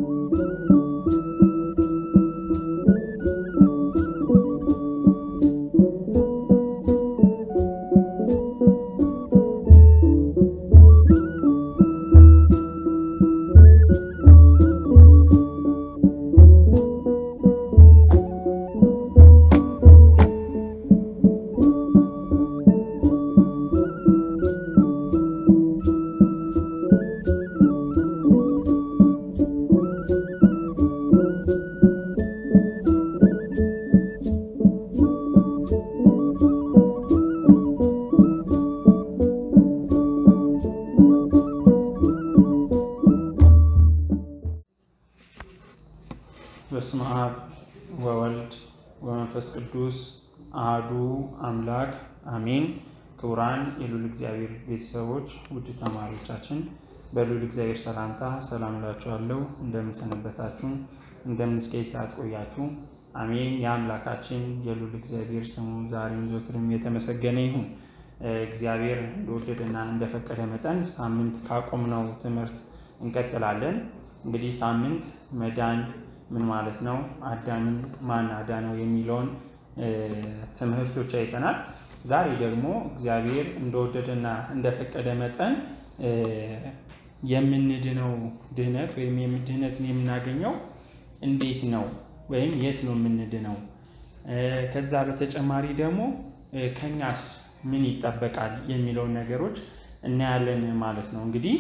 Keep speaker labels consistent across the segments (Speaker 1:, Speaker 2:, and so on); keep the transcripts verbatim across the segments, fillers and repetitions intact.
Speaker 1: በስመ አብ ወወልድ ወመንፈስ ቅዱስ አሐዱ አምላክ አሜን። ክቡራን የልዑል እግዚአብሔር ቤተሰቦች ውድ ተማሪዎቻችን በልዑል እግዚአብሔር ሰላምታ ሰላም እላችኋለሁ። እንደምን ሰነበታችሁ? እንደምን እስከ ሰዓት ቆያችሁ? አሜን። የአምላካችን የልዑል እግዚአብሔር ስሙ ዛሬም ዘወትርም የተመሰገነ ይሁን። እግዚአብሔር እንደወደደና እንደፈቀደ መጠን ሳምንት ካቆምነው ትምህርት እንቀጥላለን። እንግዲህ ሳምንት መዳን ምን ማለት ነው፣ አዳምን ማን አዳነው የሚለውን ትምህርቶች አይተናል። ዛሬ ደግሞ እግዚአብሔር እንደወደደና እንደፈቀደ መጠን የምንድነው ድህነት ወይም የምድህነትን የምናገኘው እንዴት ነው ወይም የት ነው የምንድነው፣ ከዛ በተጨማሪ ደግሞ ከኛስ ምን ይጠበቃል የሚለውን ነገሮች እናያለን ማለት ነው። እንግዲህ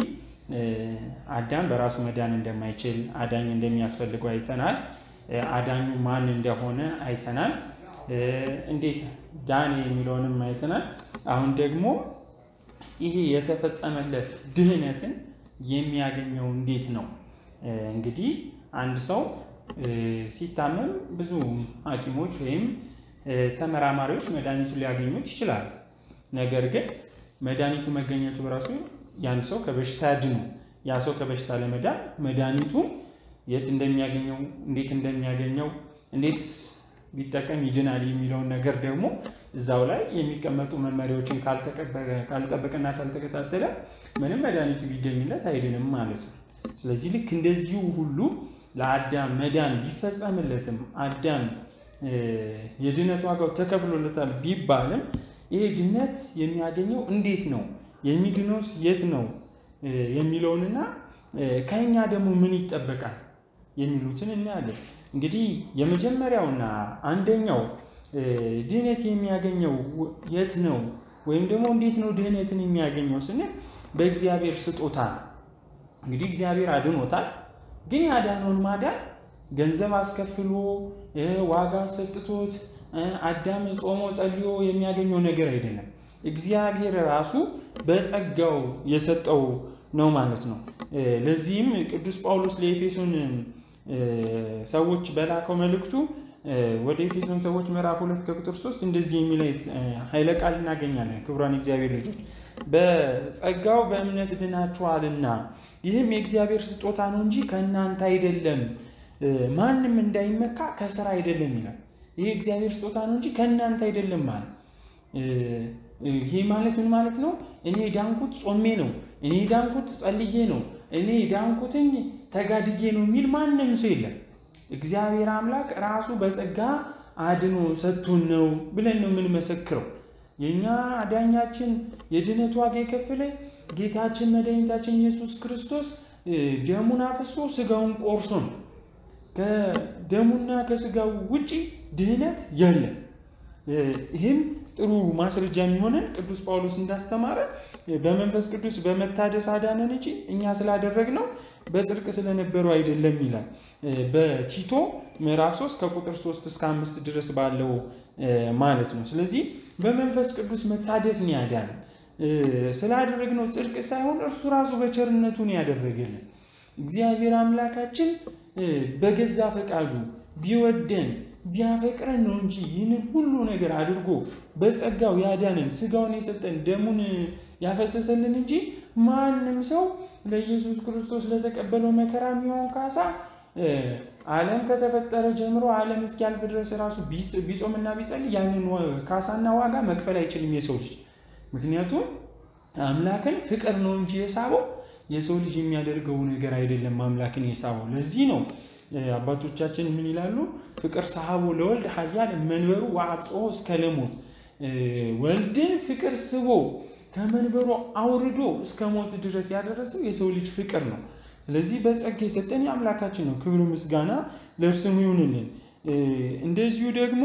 Speaker 1: አዳም በራሱ መዳን እንደማይችል አዳኝ እንደሚያስፈልገው አይተናል። አዳኙ ማን እንደሆነ አይተናል። እንዴት ዳን የሚለውንም አይተናል። አሁን ደግሞ ይሄ የተፈጸመለት ድህነትን የሚያገኘው እንዴት ነው? እንግዲህ አንድ ሰው ሲታመም ብዙ ሐኪሞች ወይም ተመራማሪዎች መድኃኒቱን ሊያገኙት ይችላሉ። ነገር ግን መድኃኒቱ መገኘቱ በራሱ ያን ሰው ከበሽታ ያድኑ። ያ ሰው ከበሽታ ለመዳን መድኃኒቱ የት እንደሚያገኘው፣ እንዴት እንደሚያገኘው፣ እንዴትስ ቢጠቀም ይድናል የሚለውን ነገር ደግሞ እዛው ላይ የሚቀመጡ መመሪያዎችን ካልጠበቀና ካልተከታተለ ምንም መድኃኒቱ ቢገኝለት አይድንም ማለት ነው። ስለዚህ ልክ እንደዚሁ ሁሉ ለአዳም መዳን ቢፈጸምለትም አዳም የድህነት ዋጋው ተከፍሎለታል ቢባልም ይሄ ድህነት የሚያገኘው እንዴት ነው፣ የሚድነውስ የት ነው የሚለውንና ከኛ ደግሞ ምን ይጠበቃል የሚሉትን እናያለን። እንግዲህ የመጀመሪያውና አንደኛው ድህነት የሚያገኘው የት ነው ወይም ደግሞ እንዴት ነው ድህነትን የሚያገኘው ስንል በእግዚአብሔር ስጦታ። እንግዲህ እግዚአብሔር አድኖታል። ግን ያዳነውን ማዳን ገንዘብ አስከፍሎ ዋጋ ሰጥቶት አዳም ጾሞ ጸልዮ የሚያገኘው ነገር አይደለም። እግዚአብሔር ራሱ በጸጋው የሰጠው ነው ማለት ነው። ለዚህም ቅዱስ ጳውሎስ ለኤፌሶን ሰዎች በላከው መልእክቱ ወደ ኤፌሶን ሰዎች ምዕራፍ ሁለት ከቁጥር ሶስት እንደዚህ የሚል ኃይለ ቃል እናገኛለን። ክቡራን እግዚአብሔር ልጆች በጸጋው በእምነት ድናችኋልና ይህም የእግዚአብሔር ስጦታ ነው እንጂ ከእናንተ አይደለም፣ ማንም እንዳይመካ ከሥራ አይደለም ይላል። ይሄ እግዚአብሔር ስጦታ ነው እንጂ ከእናንተ አይደለም ማለት ይሄ ማለት ምን ማለት ነው? እኔ ዳንኩት ጾሜ ነው፣ እኔ ዳንኩት ጸልዬ ነው፣ እኔ ዳንኩትኝ ተጋድዬ ነው የሚል ማንንም ሰው የለም። እግዚአብሔር አምላክ ራሱ በጸጋ አድኖ ሰጥቶን ነው ብለን ነው የምንመሰክረው። የኛ አዳኛችን የድህነት ዋጋ የከፈለ ጌታችን መድኃኒታችን ኢየሱስ ክርስቶስ ደሙን አፍሶ ስጋውን ቆርሶ ነው። ከደሙና ከስጋው ውጪ ድህነት የለም። ይህም ጥሩ ማስረጃ የሚሆነን ቅዱስ ጳውሎስ እንዳስተማረ በመንፈስ ቅዱስ በመታደስ አዳነን እንጂ እኛ ስላደረግነው በጽድቅ ስለነበረው አይደለም ይላል በቲቶ ምዕራፍ ሶስት ከቁጥር ሶስት እስከ አምስት ድረስ ባለው ማለት ነው። ስለዚህ በመንፈስ ቅዱስ መታደስ ነው ያዳነን። ስላደረግነው ጽድቅ ሳይሆን እርሱ ራሱ በቸርነቱ ነው ያደረገልን። እግዚአብሔር አምላካችን በገዛ ፈቃዱ ቢወደን ቢያፈቅረን ነው እንጂ ይህንን ሁሉ ነገር አድርጎ በጸጋው ያዳነን፣ ስጋውን የሰጠን፣ ደሙን ያፈሰሰልን እንጂ ማንም ሰው ለኢየሱስ ክርስቶስ ለተቀበለው መከራ የሚሆን ካሳ ዓለም ከተፈጠረ ጀምሮ ዓለም እስኪያልፍ ድረስ ራሱ ቢጾምና ቢጸልይ ያንን ካሳና ዋጋ መክፈል አይችልም የሰው ልጅ። ምክንያቱም አምላክን ፍቅር ነው እንጂ የሳበው የሰው ልጅ የሚያደርገው ነገር አይደለም አምላክን የሳበው። ለዚህ ነው አባቶቻችን ምን ይላሉ? ፍቅር ሰሃቦ ለወልድ ኃያል መንበሩ ወአብጽሖ እስከ ለሞት። ወልድን ፍቅር ስቦ ከመንበሩ አውርዶ እስከ ሞት ድረስ ያደረሰው የሰው ልጅ ፍቅር ነው። ስለዚህ በጸጋ የሰጠን አምላካችን ነው። ክብር ምስጋና ለእርሱ ይሁንልን። እንደዚሁ ደግሞ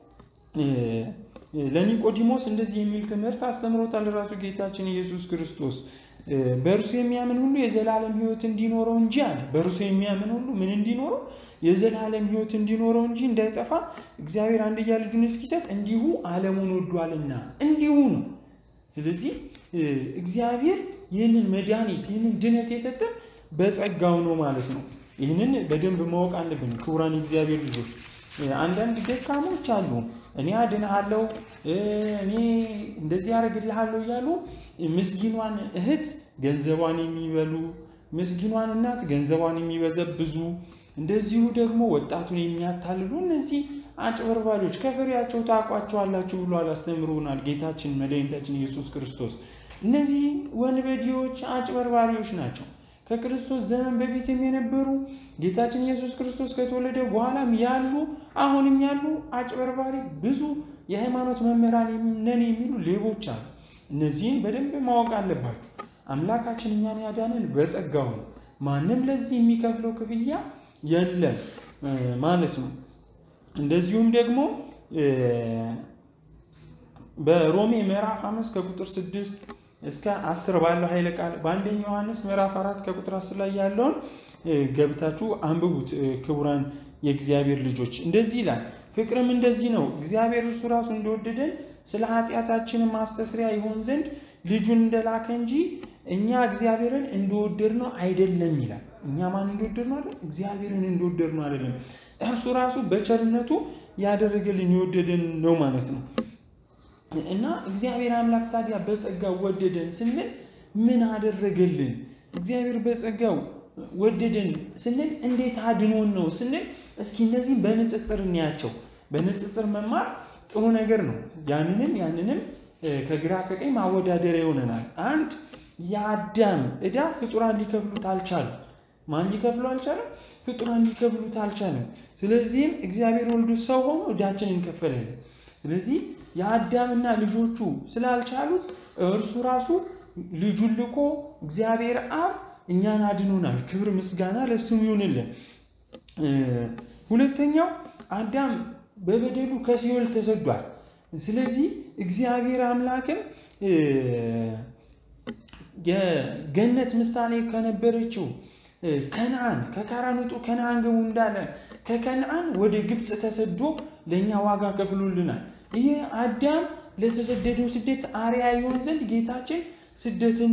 Speaker 1: ለኒቆዲሞስ እንደዚህ የሚል ትምህርት አስተምሮታል ራሱ ጌታችን ኢየሱስ ክርስቶስ። በእርሱ የሚያምን ሁሉ የዘላለም ሕይወት እንዲኖረው እንጂ አለ። በእርሱ የሚያምን ሁሉ ምን እንዲኖረው? የዘላለም ሕይወት እንዲኖረው እንጂ እንዳይጠፋ እግዚአብሔር አንድያ ልጁን እስኪሰጥ እንዲሁ ዓለሙን ወዷልና እንዲሁ ነው። ስለዚህ እግዚአብሔር ይህንን መድኃኒት ይህንን ድነት የሰጠን በጸጋው ነው ማለት ነው። ይህንን በደንብ ማወቅ አለብን ክቡራን እግዚአብሔር ልጆች። አንዳንድ ደካሞች አሉ እኔ አድንሃለሁ እኔ እንደዚህ ያደርግልሃለሁ እያሉ ምስኪኗን እህት ገንዘቧን የሚበሉ ምስኪኗን እናት ገንዘቧን የሚበዘብዙ እንደዚሁ ደግሞ ወጣቱን የሚያታልሉ እነዚህ አጭበርባሪዎች ከፍሬያቸው ታውቋቸዋላችሁ ብሏል አስተምሮናል ጌታችን መድኃኒታችን ኢየሱስ ክርስቶስ። እነዚህ ወንበዴዎች አጭበርባሪዎች ናቸው። ከክርስቶስ ዘመን በፊትም የነበሩ ጌታችን ኢየሱስ ክርስቶስ ከተወለደ በኋላም ያሉ አሁንም ያሉ አጭበርባሪ ብዙ የሃይማኖት መምህራን ነን የሚሉ ሌቦች አሉ። እነዚህን በደንብ ማወቅ አለባችሁ። አምላካችን እኛን ያዳነን በጸጋው ነው። ማንም ለዚህ የሚከፍለው ክፍያ የለም ማለት ነው። እንደዚሁም ደግሞ በሮሜ ምዕራፍ አምስት ከቁጥር ስድስት እስከ አስር ባለው ኃይለ ቃል በአንደኛ ዮሐንስ ምዕራፍ አራት ከቁጥር አስር ላይ ያለውን ገብታችሁ አንብቡት ክቡራን የእግዚአብሔር ልጆች። እንደዚህ ይላል፣ ፍቅርም እንደዚህ ነው እግዚአብሔር እርሱ ራሱ እንደወደደን ስለ ኃጢአታችን ማስተስሪያ ይሆን ዘንድ ልጁን እንደላከ እንጂ እኛ እግዚአብሔርን እንደወደድነው አይደለም ይላል። እኛ ማን እንደወደድነው አይደለም? እግዚአብሔርን እንደወደድነው አይደለም። እርሱ ራሱ በቸርነቱ ያደረገልን የወደደን ነው ማለት ነው። እና እግዚአብሔር አምላክ ታዲያ በጸጋው ወደደን ስንል ምን አደረገልን? እግዚአብሔር በጸጋው ወደደን ስንል እንዴት አድኖን ነው ስንል እስኪ እነዚህ በንጽጽር እንያቸው። በንጽጽር መማር ጥሩ ነገር ነው። ያንንም ያንንም ከግራ ከቀኝ ማወዳደር ይሆነናል። አንድ የአዳም ዕዳ ፍጡራን ሊከፍሉት አልቻሉም። ማን ሊከፍሉ አልቻለም? ፍጡራን ሊከፍሉት አልቻለም። ስለዚህም እግዚአብሔር ወልዱ ሰው ሆኖ ዕዳችንን ከፈለልን። ስለዚህ የአዳምና ልጆቹ ስላልቻሉት እርሱ ራሱ ልጁን ልኮ እግዚአብሔር አብ እኛን አድኖናል። ክብር ምስጋና ለስሙ ይሁንልን። ሁለተኛው አዳም በበደሉ ከሲኦል ተሰዷል። ስለዚህ እግዚአብሔር አምላክም የገነት ምሳሌ ከነበረችው ከነዓን ከካራን ውጡ ከነዓን ገቡ እንዳለ ከከነዓን ወደ ግብጽ ተሰዶ ለኛ ዋጋ ከፍሎልናል። ይሄ አዳም ለተሰደደው ስደት አርአያ ይሆን ዘንድ ጌታችን ስደትን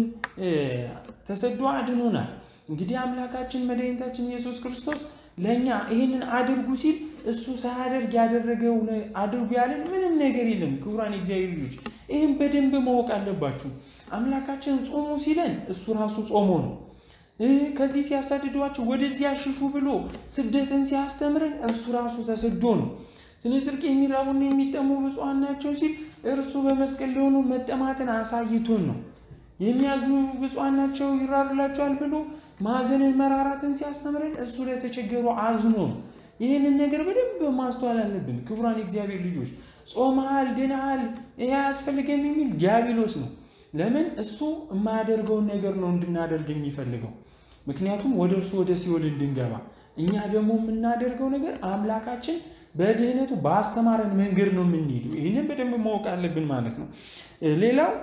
Speaker 1: ተሰዶ አድኖናል። እንግዲህ አምላካችን መድኃኒታችን ኢየሱስ ክርስቶስ ለኛ ይሄንን አድርጉ ሲል እሱ ሳያደርግ ያደረገው አድርጉ ያለን ምንም ነገር የለም። ክቡራን እግዚአብሔር ልጆች ይሄን በደንብ ማወቅ አለባችሁ። አምላካችን ጾሙ ሲለን እሱ ራሱ ጾሞ ነው። ከዚህ ሲያሳድዷቸው ወደዚህ ያሽሹ ብሎ ስደትን ሲያስተምረን እርሱ ራሱ ተሰዶ ነው። ስለዚህ ጽድቅ የሚራቡና የሚጠሙ ብፁዓን ናቸው ሲል እርሱ በመስቀል ሊሆኑ መጠማትን አሳይቶን ነው። የሚያዝኑ ብፁዓን ናቸው ይራሩላቸዋል ብሎ ማዘንን መራራትን ሲያስተምረን እሱ ለተቸገሩ አዝኖ ነው። ይህንን ነገር በደንብ ማስተዋል አለብን ክቡራን እግዚአብሔር ልጆች። ጾመሃል ድነሃል ይሄ አያስፈልግም የሚል ዲያብሎስ ነው። ለምን? እሱ የማያደርገውን ነገር ነው እንድናደርግ የሚፈልገው። ምክንያቱም ወደ እርሱ ወደ ሲኦል እንድንገባ። እኛ ደግሞ የምናደርገው ነገር አምላካችን በድህነቱ ባስተማረን መንገድ ነው የምንሄደው። ይህንን በደንብ ማወቅ አለብን ማለት ነው። ሌላው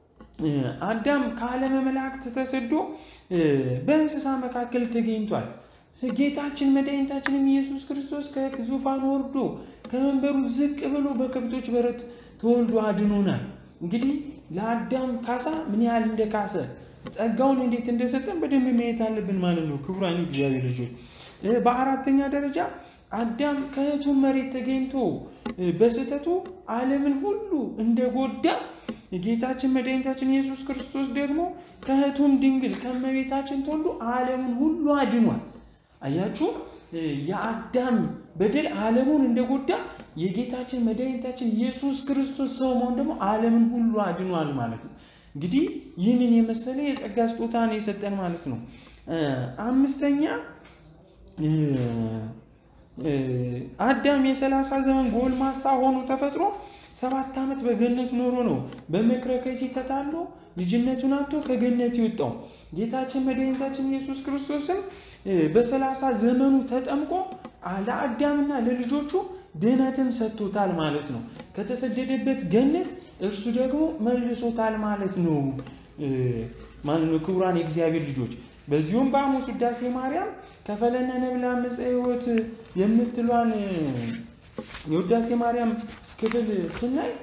Speaker 1: አዳም ከዓለመ መላእክት ተሰዶ በእንስሳ መካከል ተገኝቷል። ጌታችን መድኃኒታችን ኢየሱስ ክርስቶስ ከዙፋኑ ወርዶ ከመንበሩ ዝቅ ብሎ በከብቶች በረት ተወልዶ አድኖናል። እንግዲህ ለአዳም ካሳ ምን ያህል እንደካሰ ጸጋውን እንዴት እንደሰጠን በደንብ ማየት አለብን ማለት ነው ክቡራን እግዚአብሔር ልጆች። በአራተኛ ደረጃ አዳም ከእህቱ መሬት ተገኝቶ በስተቱ ዓለምን ሁሉ እንደጎዳ ጌታችን መድኃኒታችን ኢየሱስ ክርስቶስ ደግሞ ከእህቱም ድንግል ከመቤታችን ተወልዶ ዓለምን ሁሉ አድኗል። አያችሁ የአዳም በደል ዓለሙን እንደጎዳ የጌታችን መድኃኒታችን ኢየሱስ ክርስቶስ ሰው መሆን ደግሞ ዓለምን ሁሉ አድኗል ማለት ነው። እንግዲህ ይህንን የመሰለ የጸጋ ስጦታን የሰጠን ማለት ነው። አምስተኛ አዳም የሰላሳ ዘመን ጎልማሳ ሆኖ ተፈጥሮ ሰባት ዓመት በገነት ኖሮ ነው በመከራ ከይሲ ተጣሎ ልጅነቱን አጥቶ ከገነት ይወጣው። ጌታችን መድኃኒታችን ኢየሱስ ክርስቶስም በሰላሳ ዘመኑ ተጠምቆ ለአዳምና ለልጆቹ ድነትን ሰጥቶታል ማለት ነው። ከተሰደደበት ገነት እርሱ ደግሞ መልሶታል ማለት ነው። ማን ነው? ክቡራን የእግዚአብሔር ልጆች በዚሁም በሐሙስ ውዳሴ ማርያም ከፈለነ ነብላ መጽሔት የምትሏን የውዳሴ ማርያም ክፍል ስናይ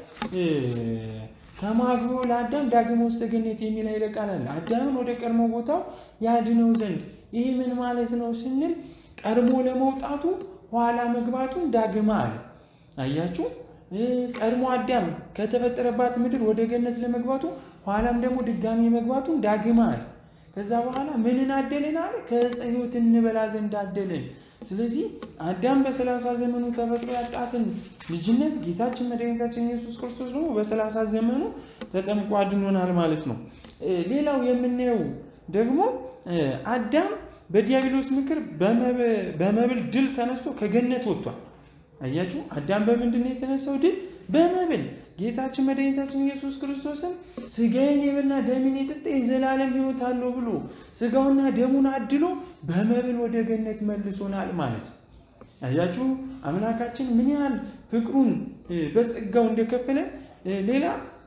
Speaker 1: ከማግቦ ለአዳም ዳግም ውስጥ ገነት የሚል ኃይለ ቃል አለ። አዳምን ወደ ቀድሞ ቦታው ያድነው ዘንድ ይሄ ምን ማለት ነው ስንል ቀድሞ ለመውጣቱ ኋላ መግባቱን ዳግም አለ። አያችሁ? ቀድሞ አዳም ከተፈጠረባት ምድር ወደ ገነት ለመግባቱ ኋላም ደግሞ ድጋሚ መግባቱን ዳግም አለ። ከዛ በኋላ ምንን አደለን አለ? ከዕፀ ሕይወት እንበላ ዘንድ አደለን። ስለዚህ አዳም በሰላሳ ዘመኑ ተፈጥሮ ያጣትን ልጅነት ጌታችን መድኃኒታችን ኢየሱስ ክርስቶስ ደግሞ በሰላሳ ዘመኑ ተጠምቆ አድኖናል ማለት ነው። ሌላው የምናየው ደግሞ አዳም በዲያብሎስ ምክር በመብል ድል ተነስቶ ከገነት ወጥቷል። አያችሁ? አዳም በምንድን ነው የተነሳው ድል? በመብል። ጌታችን መድኃኒታችን ኢየሱስ ክርስቶስም ስጋዬን የበላ ደሜን የጠጣ የዘላለም ሕይወት አለው ብሎ ስጋውና ደሙን አድሎ በመብል ወደ ገነት መልሶናል ማለት ነው። አያችሁ? አምላካችን ምን ያህል ፍቅሩን በጸጋው እንደከፈለ። ሌላ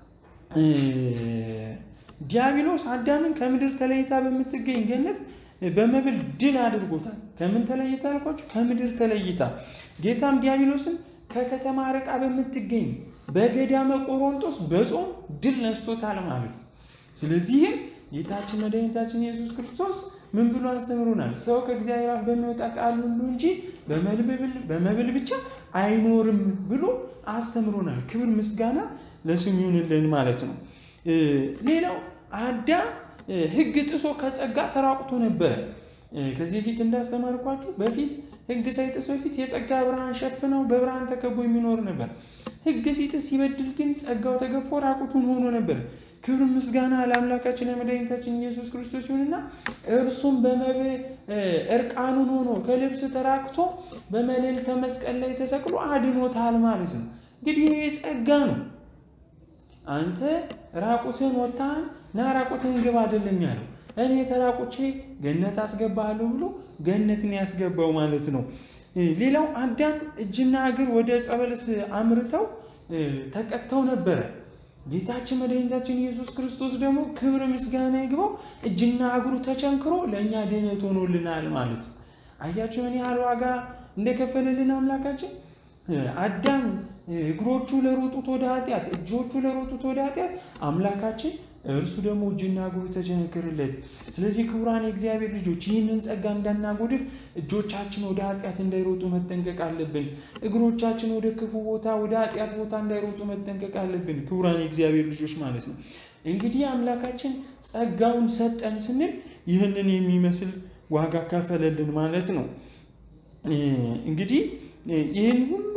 Speaker 1: ዲያብሎስ አዳምን ከምድር ተለይታ በምትገኝ ገነት በመብል ድል አድርጎታል። ከምን ተለይታ አልኳችሁ? ከምድር ተለይታ። ጌታም ዲያብሎስን ከከተማ ርቃ በምትገኝ በገዳመ ቆሮንቶስ በጾም ድል ነስቶታል ማለት ነው። ስለዚህ ጌታችን መድኃኒታችን ኢየሱስ ክርስቶስ ምን ብሎ አስተምሮናል? ሰው ከእግዚአብሔር አፍ በሚወጣ ቃል ሁሉ እንጂ በመብል ብቻ አይኖርም ብሎ አስተምሮናል። ክብር ምስጋና ለስሙ ይሁንልን ማለት ነው። ሌላው አዳም ሕግ ጥሶ ከጸጋ ተራቁቶ ነበር። ከዚህ በፊት እንዳስተማርኳችሁ በፊት ሕግ ሳይጥስ በፊት የጸጋ ብርሃን ሸፍነው በብርሃን ተከቦ የሚኖር ነበር። ሕግ ሲጥስ ሲበድል ግን ጸጋው ተገፎ ራቁቱን ሆኖ ነበር። ክብር ምስጋና ለአምላካችን ለመድኃኒታችን ኢየሱስ ክርስቶስ ይሁንና እርሱም በመብል እርቃኑን ሆኖ ከልብስ ተራቅቶ በመልዕልተ መስቀል ላይ ተሰቅሎ አድኖታል ማለት ነው። እንግዲህ ይሄ ጸጋ ነው። አንተ ራቁትን ወጣን ና ራቁትን ግባ አይደለም ያለው። እኔ ተራቁቼ ገነት አስገባለሁ ብሎ ገነትን ያስገባው ማለት ነው። ሌላው አዳም እጅና እግር ወደ ጸበለስ አምርተው ተቀጥተው ነበር። ጌታችን መድኃኒታችን ኢየሱስ ክርስቶስ ደግሞ ክብር ምስጋና ይግባው እጅና እግሩ ተቸንክሮ ለኛ ድነት ሆኖልናል ማለት ነው። አያችሁ ምን ያህል ዋጋ እንደከፈለልን አምላካችን። አዳም እግሮቹ ለሮጡት ወደ ኃጢአት እጆቹ ለሮጡት ወደ ኃጢአት አምላካችን እርሱ ደግሞ እጅና እግሩ ተቸነከረለት። ስለዚህ ክቡራን የእግዚአብሔር ልጆች ይህንን ጸጋ እንዳናጎድፍ እጆቻችን ወደ ኃጢአት እንዳይሮጡ መጠንቀቅ አለብን። እግሮቻችን ወደ ክፉ ቦታ ወደ ኃጢአት ቦታ እንዳይሮጡ መጠንቀቅ አለብን። ክቡራን የእግዚአብሔር ልጆች ማለት ነው። እንግዲህ አምላካችን ጸጋውን ሰጠን ስንል ይህንን የሚመስል ዋጋ ከፈለልን ማለት ነው። እንግዲህ ይህን ሁሉ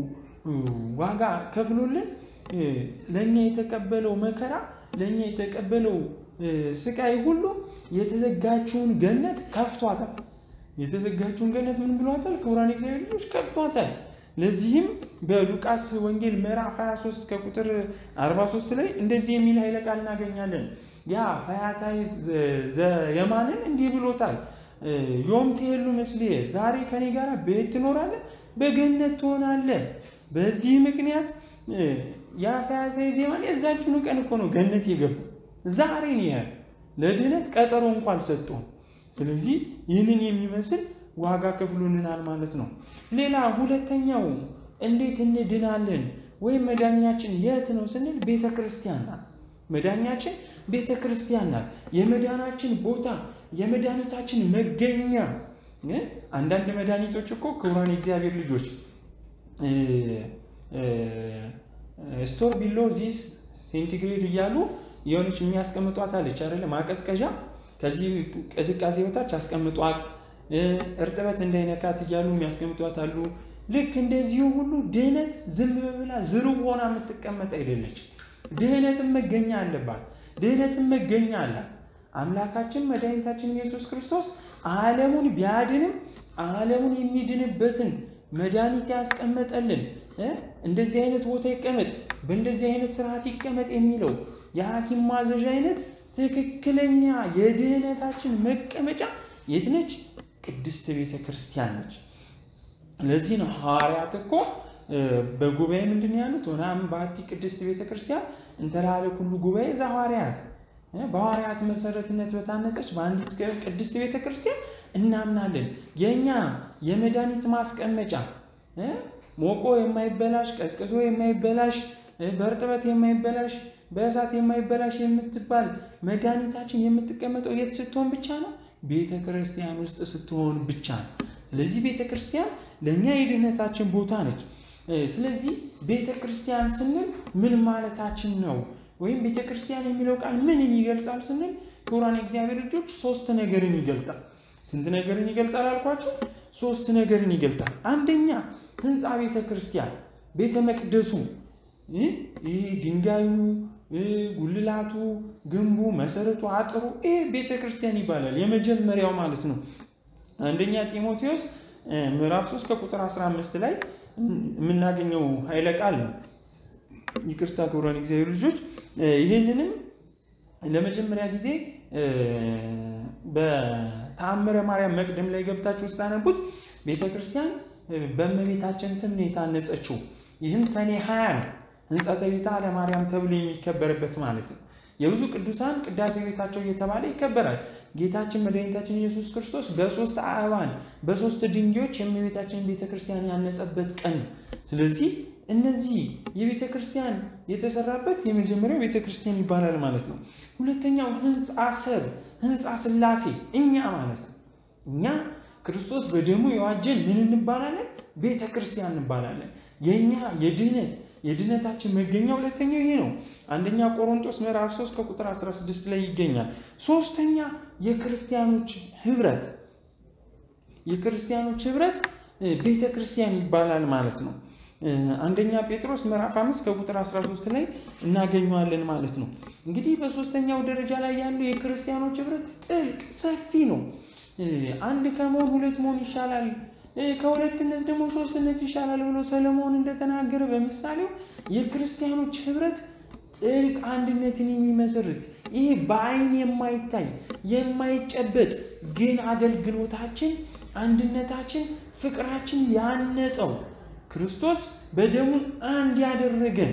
Speaker 1: ዋጋ ከፍሎልን ለኛ የተቀበለው መከራ ለኛ የተቀበለው ስቃይ ሁሉ የተዘጋችውን ገነት ከፍቷታል። የተዘጋችውን ገነት ምን ብሏታል? ክቡራን እግዚአብሔር ልጆች ከፍቷታል። ለዚህም በሉቃስ ወንጌል ምዕራፍ ሃያ ሶስት ከቁጥር አርባ ሶስት ላይ እንደዚህ የሚል ኃይለ ቃል እናገኛለን። ያ ፈያታዊ ዘየማንን እንዲህ ብሎታል። ዮም ትሄሉ መስልየ ዛሬ ከኔ ጋር ቤት ትኖራለህ፣ በገነት ትሆናለህ። በዚህ ምክንያት ያ ፈያታዊ ዘየማን የዛችሁን ቀን እኮ ነው ገነት የገባው። ዛሬ ነው ያለ ለድነት ቀጠሮ እንኳን አልሰጠውም። ስለዚህ ይህንን የሚመስል ዋጋ ከፍሎልናል ማለት ነው። ሌላ ሁለተኛው እንዴት እንድናለን ወይም መዳኛችን የት ነው ስንል ቤተክርስቲያን ናት። መዳኛችን ቤተክርስቲያን ናት። የመዳናችን ቦታ የመዳኒታችን መገኛ። አንዳንድ መዳኒቶች እኮ ክቡራን የእግዚአብሔር ልጆች ስቶር ቢሎ ዚስ ሴንቲግሬድ እያሉ የሆነች የሚያስቀምጧት አለች አይደል? ማቀዝቀዣ ከዚህ ቅዝቃዜ በታች አስቀምጧት እርጥበት እንዳይነካት እያሉ የሚያስቀምጧት አሉ። ልክ እንደዚሁ ሁሉ ድህነት ዝም ብላ ዝሩ ሆና የምትቀመጥ አይደለች። ድህነትም መገኛ አለባት። ድህነትም መገኛ አላት። አምላካችን መድኃኒታችን ኢየሱስ ክርስቶስ ዓለሙን ቢያድንም ዓለሙን የሚድንበትን መድኃኒት ያስቀመጠልን እንደዚህ አይነት ቦታ ይቀመጥ በእንደዚህ አይነት ስርዓት ይቀመጥ የሚለው የሐኪም ማዘዣ አይነት ትክክለኛ የድህነታችን መቀመጫ የት ነች? ቅድስት ቤተ ክርስቲያን ነች። ለዚህ ነው ሐዋርያት እኮ በጉባኤ ምንድነው ያሉት? ወናም ባቲ ቅድስት ቤተ ክርስቲያን እንተላለ ሁሉ ጉባኤ ዘሐዋርያት በሐዋርያት መሰረትነት በታነጸች በአንዲት ቅድስት ቤተ ክርስቲያን እናምናለን። የኛ የመድኃኒት ማስቀመጫ ሞቆ የማይበላሽ ቀዝቅዞ የማይበላሽ በርጥበት የማይበላሽ በእሳት የማይበላሽ የምትባል መድኃኒታችን የምትቀመጠው የት ስትሆን ብቻ ነው? ቤተ ክርስቲያን ውስጥ ስትሆን ብቻ ነው። ስለዚህ ቤተ ክርስቲያን ለኛ የድህነታችን ቦታ ነች። ስለዚህ ቤተ ክርስቲያን ስንል ምን ማለታችን ነው? ወይም ቤተ ክርስቲያን የሚለው ቃል ምንን ይገልጻል ስንል ክቡራን የእግዚአብሔር ልጆች ሶስት ነገርን ይገልጣል። ስንት ነገርን ይገልጣል አልኳችሁ? ሶስት ነገርን ይገልጣል። አንደኛ ህንጻ ቤተ ክርስቲያን ቤተ መቅደሱ ይሄ ድንጋዩ ጉልላቱ ግንቡ መሰረቱ አጥሩ ይሄ ቤተ ክርስቲያን ይባላል። የመጀመሪያው ማለት ነው። አንደኛ ጢሞቴዎስ ምዕራፍ ሶስት ከቁጥር አስራ አምስት ላይ የምናገኘው ኃይለ ቃል ነው። ይቅርታ ክቡራን የእግዚአብሔር ልጆች ይሄንንም ለመጀመሪያ ጊዜ በተአምረ ማርያም መቅደም ላይ ገብታችሁ ስታነቡት ቤተ ክርስቲያን በእመቤታችን ስም ነው የታነጸችው። ይህም ሰኔ ሃያ ነው። ህንጻተ ቤተ ለማርያም ተብሎ የሚከበርበት ማለት ነው። የብዙ ቅዱሳን ቅዳሴ ቤታቸው እየተባለ ይከበራል። ጌታችን መድኃኒታችን ኢየሱስ ክርስቶስ በሶስት አእባን በሶስት ድንጋዮች የእመቤታችን ቤተክርስቲያን ያነጸበት ቀን። ስለዚህ እነዚህ የቤተክርስቲያን የተሰራበት የመጀመሪያው ቤተክርስቲያን ይባላል ማለት ነው። ሁለተኛው ህንጻ ሰብ ህንጻ ሥላሴ እኛ ማለት ነው። እኛ ክርስቶስ በደሙ የዋጀን ምን እንባላለን? ቤተክርስቲያን እንባላለን። የኛ የድህነት የድህነታችን መገኛ ሁለተኛው ይሄ ነው። አንደኛ ቆሮንቶስ ምዕራፍ ሶስት ከቁጥር አስራ ስድስት ላይ ይገኛል። ሶስተኛ የክርስቲያኖች ህብረት የክርስቲያኖች ህብረት ቤተክርስቲያን ይባላል ማለት ነው። አንደኛ ጴጥሮስ ምዕራፍ አምስት ከቁጥር አስራ ሶስት ላይ እናገኘዋለን ማለት ነው። እንግዲህ በሶስተኛው ደረጃ ላይ ያለው የክርስቲያኖች ህብረት ጥልቅ ሰፊ ነው። አንድ ከመሆን ሁለት መሆን ይሻላል ከሁለትነት ደግሞ ሶስትነት ይሻላል ብሎ ሰለሞን እንደተናገረ በምሳሌው የክርስቲያኖች ህብረት ጥልቅ አንድነትን የሚመሰርት ይሄ በአይን የማይታይ የማይጨበጥ ግን አገልግሎታችን አንድነታችን ፍቅራችን ያነጸው ክርስቶስ በደሙ አንድ ያደረገን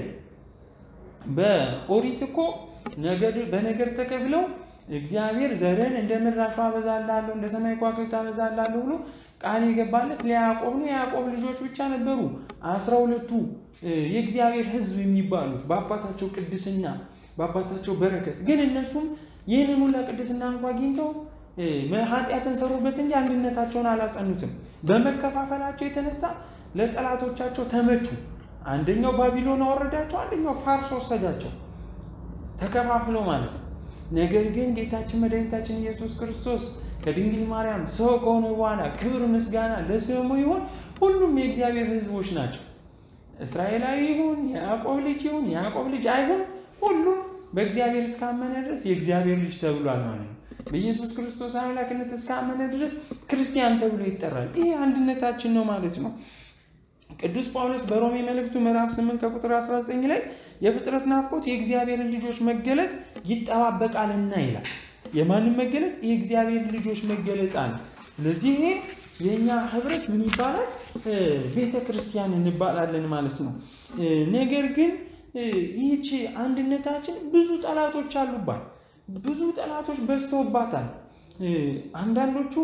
Speaker 1: በኦሪት እኮ ነገድ በነገር ተከፍለው እግዚአብሔር ዘርን እንደ ምድራሹ አበዛላለሁ እንደ ሰማይ ከዋክብት አበዛላለሁ ብሎ ቃል የገባለት ለያዕቆብ ነው። ያዕቆብ ልጆች ብቻ ነበሩ አስራ ሁለቱ የእግዚአብሔር ህዝብ የሚባሉት በአባታቸው ቅድስና በአባታቸው በረከት። ግን እነሱም ይህንን ሁሉ ቅድስና እንኳን አግኝተው ኃጢአትን ሰሩበት እንጂ አንድነታቸውን አላጸኑትም። በመከፋፈላቸው የተነሳ ለጠላቶቻቸው ተመቹ። አንደኛው ባቢሎን አወረዳቸው፣ አንደኛው ፋርስ ወሰዳቸው፣ ተከፋፍለው ማለት ነው። ነገር ግን ጌታችን መድኃኒታችን ኢየሱስ ክርስቶስ ከድንግል ማርያም ሰው ከሆነ በኋላ ክብር ምስጋና ለስሙ ይሁን፣ ሁሉም የእግዚአብሔር ህዝቦች ናቸው። እስራኤላዊ ይሁን ያዕቆብ ልጅ ይሁን ያዕቆብ ልጅ አይሁን ሁሉም በእግዚአብሔር እስካመነ ድረስ የእግዚአብሔር ልጅ ተብሏል ማለት ነው። በኢየሱስ ክርስቶስ አምላክነት እስካመነ ድረስ ክርስቲያን ተብሎ ይጠራል። ይሄ አንድነታችን ነው ማለት ነው። ቅዱስ ጳውሎስ በሮሜ መልእክቱ ምዕራፍ ስምንት ከቁጥር አስራ ዘጠኝ ላይ የፍጥረት ናፍቆት የእግዚአብሔር ልጆች መገለጥ ይጠባበቃልና ይላል። የማንም መገለጥ? የእግዚአብሔር ልጆች መገለጥ አለ። ስለዚህ ይሄ የኛ ህብረት ምን ይባላል? ቤተክርስቲያን እንባላለን ማለት ነው። ነገር ግን ይህች አንድነታችን ብዙ ጠላቶች አሉባት። ብዙ ጠላቶች በዝተውባታል። አንዳንዶቹ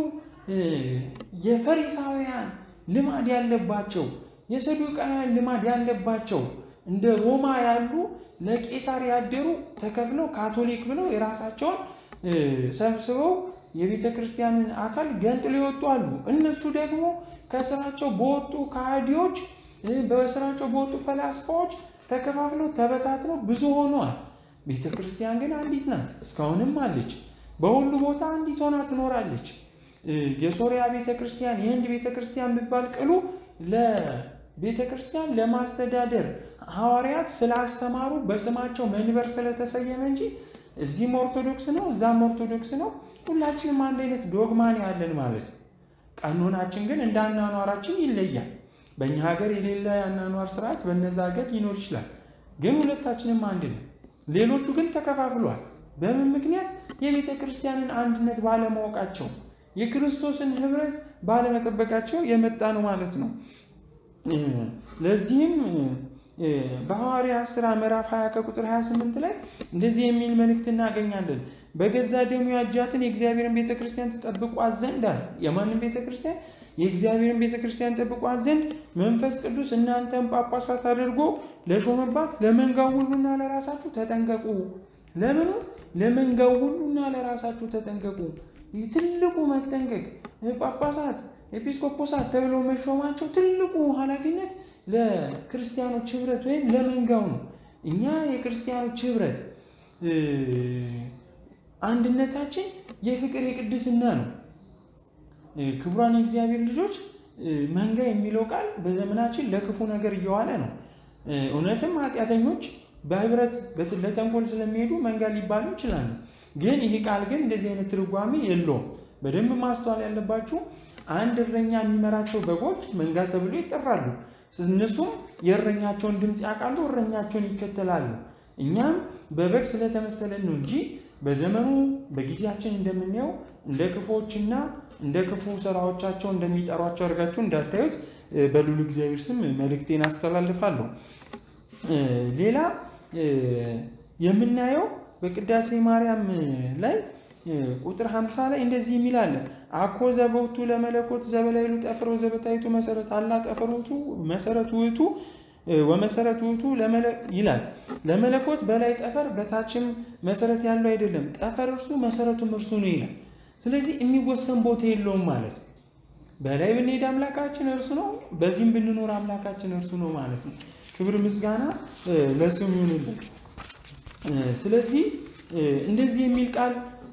Speaker 1: የፈሪሳውያን ልማድ ያለባቸው የሰዱቃውያን ልማድ ያለባቸው እንደ ሮማ ያሉ ለቄሳር ያደሩ ተከፍለው ካቶሊክ ብለው የራሳቸውን ሰብስበው የቤተክርስቲያንን አካል ገንጥለው ይወጡ አሉ። እነሱ ደግሞ ከስራቸው በወጡ ከሃዲዎች በስራቸው በወጡ ፈላስፋዎች ተከፋፍለው ተበታትነው ብዙ ሆነዋል። ቤተክርስቲያን ግን አንዲት ናት፣ እስካሁንም አለች። በሁሉ ቦታ አንዲት ሆና ትኖራለች። የሶሪያ ቤተክርስቲያን የህንድ ቤተክርስቲያን ቢባል ቅሉ ለቤተክርስቲያን ለማስተዳደር ሐዋርያት ስላስተማሩ በስማቸው መንበር ስለተሰየመ እንጂ እዚህም ኦርቶዶክስ ነው እዛም ኦርቶዶክስ ነው ሁላችንም አንድ አይነት ዶግማን ያለን ማለት ነው ቀኖናችን ግን እንዳናኗራችን ይለያል በእኛ ሀገር የሌለ ያናኗር ስርዓት በእነዛ ሀገር ይኖር ይችላል ግን ሁለታችንም አንድ ነው ሌሎቹ ግን ተከፋፍሏል በምን ምክንያት የቤተ ክርስቲያንን አንድነት ባለማወቃቸው የክርስቶስን ህብረት ባለመጠበቃቸው የመጣ ነው ማለት ነው ለዚህም በሐዋርያት ሥራ ምዕራፍ ሃያ ከቁጥር ሃያ ስምንት ላይ እንደዚህ የሚል መልእክት እናገኛለን በገዛ ደሙ ያጃትን የእግዚአብሔርን ቤተክርስቲያን ተጠብቋት ዘንድ አለ የማንን ቤተክርስቲያን የእግዚአብሔርን ቤተክርስቲያን ተጠብቋት ዘንድ መንፈስ ቅዱስ እናንተን ጳጳሳት አድርጎ ለሾመባት ለመንጋው ሁሉና ለራሳችሁ ተጠንቀቁ ለምን ለመንጋው ሁሉና ለራሳችሁ ተጠንቀቁ ትልቁ መጠንቀቅ ጳጳሳት ኤጲስቆጶሳት ተብሎ መሾማቸው ትልቁ ኃላፊነት ለክርስቲያኖች ህብረት ወይም ለመንጋው ነው እኛ የክርስቲያኖች ህብረት አንድነታችን የፍቅር የቅድስና ነው ክቡራን እግዚአብሔር ልጆች መንጋ የሚለው ቃል በዘመናችን ለክፉ ነገር እየዋለ ነው እውነትም ኃጢያተኞች በህብረት ለተንኮል ስለሚሄዱ መንጋ ሊባሉ ይችላል ግን ይሄ ቃል ግን እንደዚህ አይነት ትርጓሜ የለውም በደንብ ማስተዋል ያለባችሁ አንድ እረኛ የሚመራቸው በጎች መንጋ ተብሎ ይጠራሉ እነሱም የእረኛቸውን ድምጽ ያውቃሉ እረኛቸውን ይከተላሉ እኛም በበግ ስለተመሰለን ነው እንጂ በዘመኑ በጊዜያችን እንደምንየው እንደ ክፉዎችና እንደ ክፉ ስራዎቻቸው እንደሚጠሯቸው አድርጋችሁ እንዳታዩት በሉል እግዚአብሔር ስም መልእክቴን አስተላልፋለሁ ሌላ የምናየው በቅዳሴ ማርያም ላይ ቁጥር ሃምሳ ላይ እንደዚህ የሚላል አኮ ዘቦቱ ለመለኮት ዘበላይሉ ጠፈሮ ዘበታይቱ መሰረት አላ ጠፈሮቱ መሰረቱ ውቱ ወመሰረቱ ውቱ ለመለ ይላል ለመለኮት በላይ ጠፈር በታችም መሰረት ያለው አይደለም ጠፈር እርሱ መሰረቱም እርሱ ነው ይላል ስለዚህ የሚወሰን ቦታ የለውም ማለት ነው በላይ ብንሄድ አምላካችን እርሱ ነው በዚህም ብንኖር አምላካችን እርሱ ነው ማለት ነው ክብር ምስጋና ለስሙ ይሁንልን ስለዚህ እንደዚህ የሚል ቃል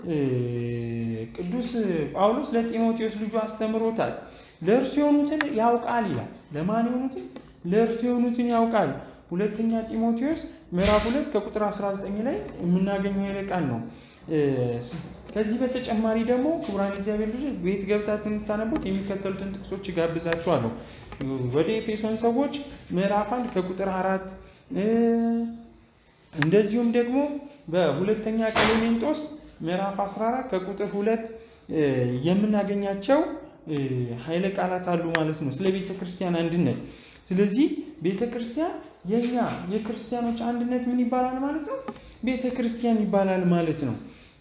Speaker 1: ቅዱስ ጳውሎስ ለጢሞቴዎስ ልጁ አስተምሮታል ለእርሱ የሆኑትን ያውቃል ይላል ለማን የሆኑትን ለእርሱ የሆኑትን ያውቃል ሁለተኛ ጢሞቴዎስ ምዕራፍ ሁለት ከቁጥር አስራ ዘጠኝ ላይ የምናገኘው ቃል ነው ከዚህ በተጨማሪ ደግሞ ክቡራን እግዚአብሔር ልጆች ቤት ገብታችሁ እንድታነቡት የሚከተሉትን ጥቅሶች ጋብዛችኋለሁ ወደ ኤፌሶን ሰዎች ምዕራፍ አንድ ከቁጥር አራት እንደዚሁም ደግሞ በሁለተኛ ቆሮንቶስ ምዕራፍ አስራ አራት ከቁጥር ሁለት የምናገኛቸው ኃይለ ቃላት አሉ ማለት ነው ስለ ቤተ ክርስቲያን አንድነት ስለዚህ ቤተ ክርስቲያን የኛ የክርስቲያኖች አንድነት ምን ይባላል ማለት ነው ቤተ ክርስቲያን ይባላል ማለት ነው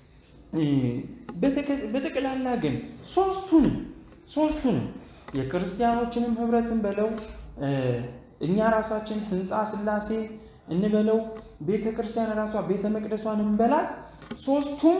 Speaker 1: በተቀላላ ግን ሶስቱን ሶስቱን የክርስቲያኖችንም ህብረትን በለው እኛ ራሳችን ህንጻ ስላሴ እንበለው ቤተ ክርስቲያን ራሷ ቤተ መቅደሷን እንበላት ሶስቱም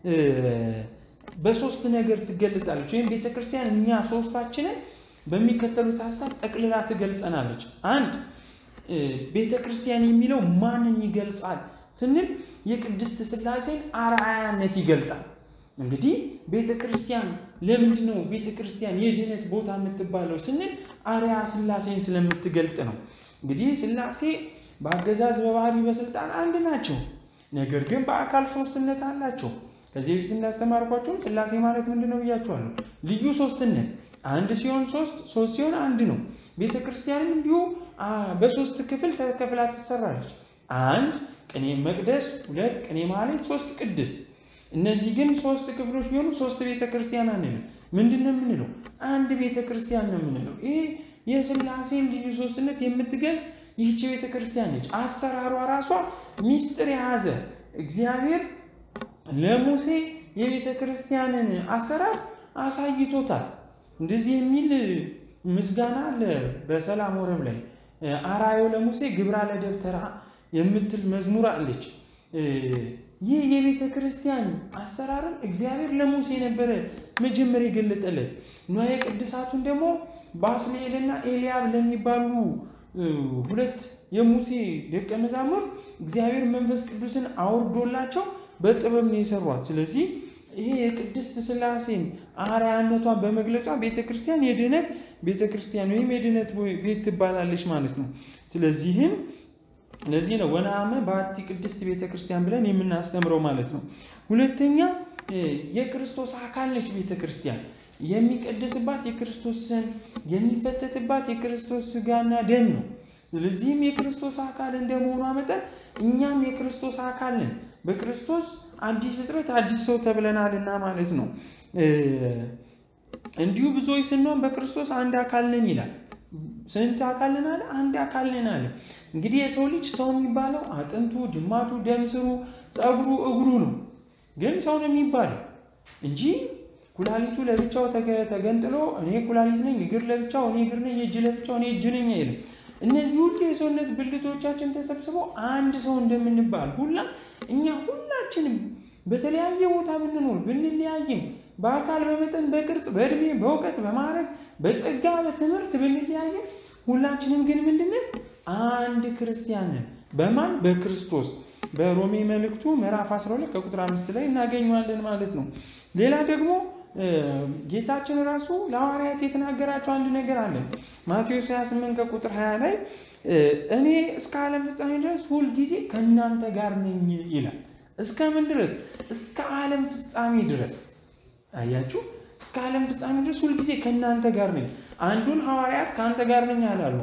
Speaker 1: በሶስት ነገር ትገልጣለች ወይም ቤተ ክርስቲያን እኛ ሶስታችንን በሚከተሉት ሐሳብ ጠቅልላ ትገልጸናለች አንድ ቤተ ክርስቲያን የሚለው ማንን ይገልጻል ስንል የቅድስት ስላሴን አርአያነት ይገልጣል እንግዲህ ቤተ ክርስቲያን ለምንድን ነው ቤተ ክርስቲያን የድነት ቦታ የምትባለው ስንል አርአያ ስላሴን ስለምትገልጥ ነው እንግዲህ ስላሴ በአገዛዝ በባህሪ በስልጣን አንድ ናቸው ነገር ግን በአካል ሶስትነት አላቸው ከዚህ በፊት እንዳስተማርኳችሁ ስላሴ ማለት ምንድነው ብያችኋለሁ ልዩ ሶስትነት አንድ ሲሆን ሶስት ሶስት ሲሆን አንድ ነው ቤተ ክርስቲያንም እንዲሁ በሶስት ክፍል ተከፍላ ትሰራለች አንድ ቅኔ መቅደስ ሁለት ቅኔ ማህሌት ሶስት ቅድስት እነዚህ ግን ሶስት ክፍሎች ቢሆኑ ሶስት ቤተ ክርስቲያን አንልም ምንድነው የምንለው አንድ ቤተ ክርስቲያን ነው የምንለው ይሄ የስላሴን ልዩ ሶስትነት የምትገልጽ ይህች ቤተ ክርስቲያን ነች አሰራሯ ራሷ ሚስጥር የያዘ እግዚአብሔር ለሙሴ የቤተ ክርስቲያንን አሰራር አሳይቶታል እንደዚህ የሚል ምስጋና አለ በሰላም ወረብ ላይ አራዮ ለሙሴ ግብራ ለደብተራ የምትል መዝሙር አለች ይህ የቤተ ክርስቲያን አሰራርን እግዚአብሔር ለሙሴ ነበር መጀመሪያ የገለጠለት ንዋየ ቅድሳቱን ደግሞ ባስልኤልና ኤልያብ ለሚባሉ ሁለት የሙሴ ደቀ መዛሙርት እግዚአብሔር መንፈስ ቅዱስን አውርዶላቸው በጥበብ ነው የሰሯት ስለዚህ ይሄ የቅድስት ስላሴን አርአያነቷን በመግለጿ ቤተክርስቲያን የድነት ቤተክርስቲያን ወይም የድነት ቤት ትባላለች ማለት ነው ስለዚህም ለዚህ ነው ወነአመ በአቲ ቅድስት ቤተክርስቲያን ብለን የምናስተምረው ማለት ነው። ሁለተኛ የክርስቶስ አካል ነች ቤተክርስቲያን። የሚቀድስባት የክርስቶስ ስም፣ የሚፈተትባት የክርስቶስ ሥጋና ደም ነው። ስለዚህም የክርስቶስ አካል እንደመሆኗ መጠን እኛም የክርስቶስ አካል ነን። በክርስቶስ አዲስ ፍጥረት አዲስ ሰው ተብለናልና ማለት ነው። እንዲሁ ብዙዎች ስንሆን በክርስቶስ አንድ አካል ነን ይላል። ስንት አካል ነን አለ? አንድ አካል ነን አለ። እንግዲህ የሰው ልጅ ሰው የሚባለው አጥንቱ፣ ጅማቱ፣ ደም ስሩ፣ ጸጉሩ፣ እግሩ ነው። ግን ሰው ነው የሚባለው እንጂ ኩላሊቱ ለብቻው ተገንጥሎ እኔ ኩላሊት ነኝ፣ እግር ለብቻው እኔ እግር ነኝ፣ እጅ ለብቻው እኔ እጅ ነኝ አይልም። እነዚህ ሁሉ የሰውነት ብልቶቻችን ተሰብስበው አንድ ሰው እንደምንባል ሁላ እኛ ሁላችንም በተለያየ ቦታ ብንኖር ብንለያይም በአካል በመጠን በቅርጽ በእድሜ በእውቀት በማዕረግ በጸጋ በትምህርት ብንለያይም ሁላችንም ግን ምንድነን? አንድ ክርስቲያን ነን። በማን? በክርስቶስ። በሮሜ መልእክቱ ምዕራፍ አስራ ሁለት ከቁጥር አምስት ላይ እናገኘዋለን ማለት ነው። ሌላ ደግሞ ጌታችን ራሱ ለሐዋርያት የተናገራቸው አንድ ነገር አለ። ማቴዎስ ሃያ ስምንት ከቁጥር ሃያ ላይ እኔ እስከ ዓለም ፍጻሜ ድረስ ሁል ጊዜ ከእናንተ ጋር ነኝ ይላል። እስከ ምን ድረስ? እስከ ዓለም ፍጻሜ ድረስ። አያችሁ፣ እስከ ዓለም ፍጻሜ ድረስ ሁል ጊዜ ከእናንተ ጋር ነኝ። አንዱን ሐዋርያት ከአንተ ጋር ነኝ አላሉ።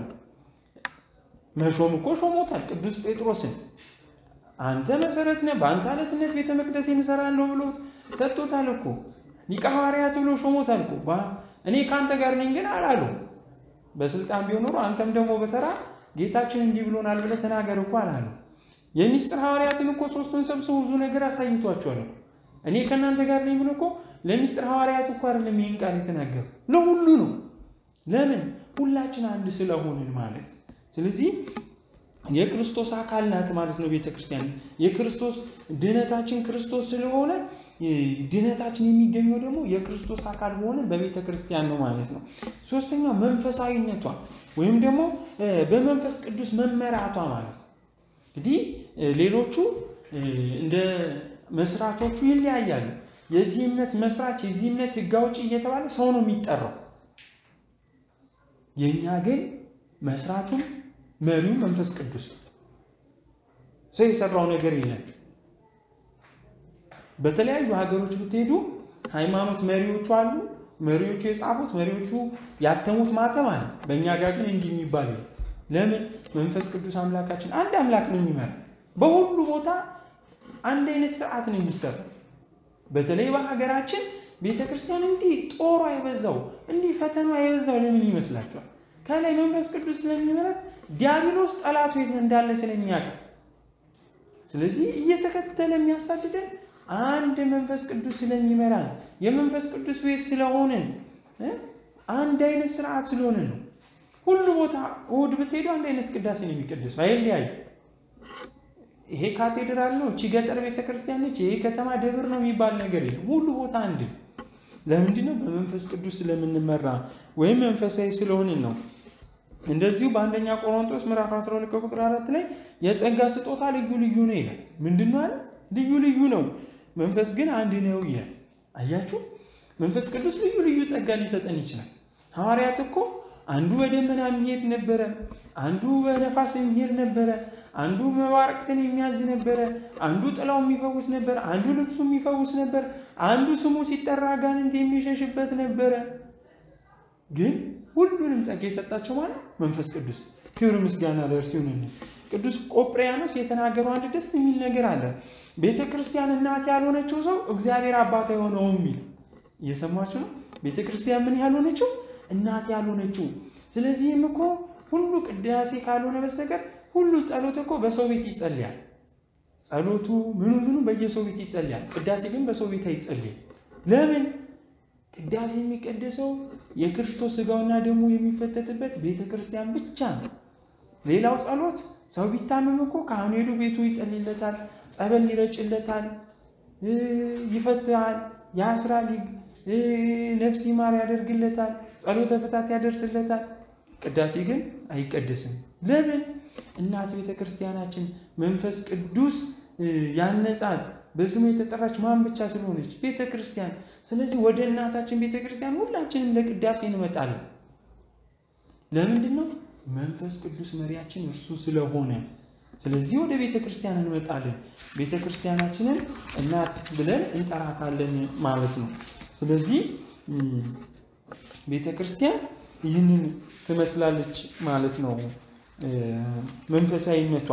Speaker 1: መሾም እኮ ሾሞታል ቅዱስ ጴጥሮስን። አንተ መሰረት ነህ፣ በአንተ አለትነት ቤተ መቅደሴን እሰራለሁ ብሎት ሰጥቶታል እኮ። ሊቀ ሐዋርያት ብሎ ሾሞታል እኮ። እኔ ከአንተ ጋር ነኝ ግን አላሉ። በስልጣን ቢሆን ኖሮ አንተም ደግሞ በተራ ጌታችን እንዲህ ብሎናል ብለህ ተናገር እኮ አላሉ። የሚስጥር ሐዋርያትን እኮ ሶስቱን ሰብስቦ ብዙ ነገር አሳይቷቸዋል። እኔ ከእናንተ ጋር ነኝ ብሎ እኮ ለሚስጥር ሐዋርያት እኮ አይደለም ይህን ቃል የተናገሩ፣ ለሁሉ ነው። ለምን? ሁላችን አንድ ስለሆንን ማለት። ስለዚህ የክርስቶስ አካል ናት ማለት ነው ቤተክርስቲያን። የክርስቶስ ድነታችን ክርስቶስ ስለሆነ ድነታችን የሚገኘው ደግሞ የክርስቶስ አካል በሆነ በቤተክርስቲያን ነው ማለት ነው። ሶስተኛው መንፈሳዊነቷ ወይም ደግሞ በመንፈስ ቅዱስ መመራቷ ማለት ነው። እንግዲህ ሌሎቹ እንደ መስራቾቹ ይለያያሉ። የዚህ እምነት መስራች፣ የዚህ እምነት ሕግ አውጪ እየተባለ ሰው ነው የሚጠራው። የኛ ግን መስራቹም መሪው መንፈስ ቅዱስ ነው። ሰው የሰራው ነገር የለም። በተለያዩ ሀገሮች ብትሄዱ ሃይማኖት መሪዎቹ አሉ። መሪዎቹ የጻፉት መሪዎቹ ያተሙት ማተም አለ። በእኛ ጋር ግን እንዲህ የሚባል ነው። ለምን? መንፈስ ቅዱስ አምላካችን አንድ አምላክ ነው የሚመራ። በሁሉ ቦታ አንድ አይነት ስርዓት ነው የሚሰራው። በተለይ በሀገራችን ቤተክርስቲያን እንዲህ ጦሯ የበዛው እንዲህ ፈተናዋ የበዛው ለምን ይመስላችኋል? ከላይ መንፈስ ቅዱስ ስለሚመራት ዲያብሎስ ጠላቱ የት እንዳለ ስለሚያውቅ፣ ስለዚህ እየተከተለ የሚያሳድደን አንድ መንፈስ ቅዱስ ስለሚመራን የመንፈስ ቅዱስ ቤት ስለሆነን አንድ አይነት ስርዓት ስለሆነን ነው። ሁሉ ቦታ እሑድ ብትሄዱ አንድ አይነት ቅዳሴ ነው የሚቀደሰው፣ አይለያይ። ይሄ ካቴድራል ነው፣ እቺ ገጠር ቤተክርስቲያን ነች፣ ይሄ ከተማ ደብር ነው የሚባል ነገር የለም። ሁሉ ቦታ አንድ። ለምንድን ነው? በመንፈስ ቅዱስ ስለምንመራ ወይም መንፈሳዊ ስለሆንን ነው። እንደዚሁ በአንደኛ ቆሮንቶስ ምዕራፍ አስራ ሁለት ቁጥር አራት ላይ የጸጋ ስጦታ ልዩ ልዩ ነው ይላል። ምንድነው አለ? ልዩ ልዩ ነው፣ መንፈስ ግን አንድ ነው ይላል። አያችሁ፣ መንፈስ ቅዱስ ልዩ ልዩ ጸጋ ሊሰጠን ይችላል። ሐዋርያት እኮ አንዱ በደመና የሚሄድ ነበረ፣ አንዱ በነፋስ የሚሄድ ነበረ፣ አንዱ መባረክትን የሚያዝ ነበረ፣ አንዱ ጥላው የሚፈውስ ነበር፣ አንዱ ልብሱ የሚፈውስ ነበር፣ አንዱ ስሙ ሲጠራ አጋንንት የሚሸሽበት ነበረ። ግን ሁሉንም ጸጋ የሰጣቸው ማለት መንፈስ ቅዱስ። ክብር ምስጋና ለእርሱ ይሁን። ቅዱስ ቆጵርያኖስ የተናገረው አንድ ደስ የሚል ነገር አለ። ቤተክርስቲያን እናት ያልሆነችው ሰው እግዚአብሔር አባት አይሆነውም የሚል እየሰማችሁ ነው። ቤተክርስቲያን ምን ያልሆነችው? እናት ያልሆነችው። ስለዚህም እኮ ሁሉ ቅዳሴ ካልሆነ በስተቀር ሁሉ ጸሎት እኮ በሰው ቤት ይጸልያል። ጸሎቱ ምኑ ምኑ በየሰው ቤት ይጸልያል። ቅዳሴ ግን በሰው ቤት አይጸልይም። ለምን? ቅዳሴ የሚቀደሰው የክርስቶስ ሥጋውና ደሙ የሚፈተትበት ቤተክርስቲያን ብቻ ነው። ሌላው ጸሎት ሰው ቢታመም እኮ ካህኑ ሄዶ ቤቱ ይጸልይለታል፣ ጸበል ይረጭለታል፣ ይፈታል፣ ያስራል፣ ነፍስ ይማር ያደርግለታል፣ ጸሎተ ፍታት ያደርስለታል። ቅዳሴ ግን አይቀደስም። ለምን? እናት ቤተክርስቲያናችን መንፈስ ቅዱስ ያነጻት በስሙ የተጠራች ማን ብቻ ስለሆነች ቤተክርስቲያን። ስለዚህ ወደ እናታችን ቤተክርስቲያን ሁላችንም ለቅዳሴ እንመጣለን። ለምንድን ነው? መንፈስ ቅዱስ መሪያችን እርሱ ስለሆነ። ስለዚህ ወደ ቤተክርስቲያን እንመጣለን ቤተክርስቲያናችንን እናት ብለን እንጠራታለን ማለት ነው ስለዚህ ቤተክርስቲያን ይህንን ትመስላለች ማለት ነው መንፈሳዊነቷ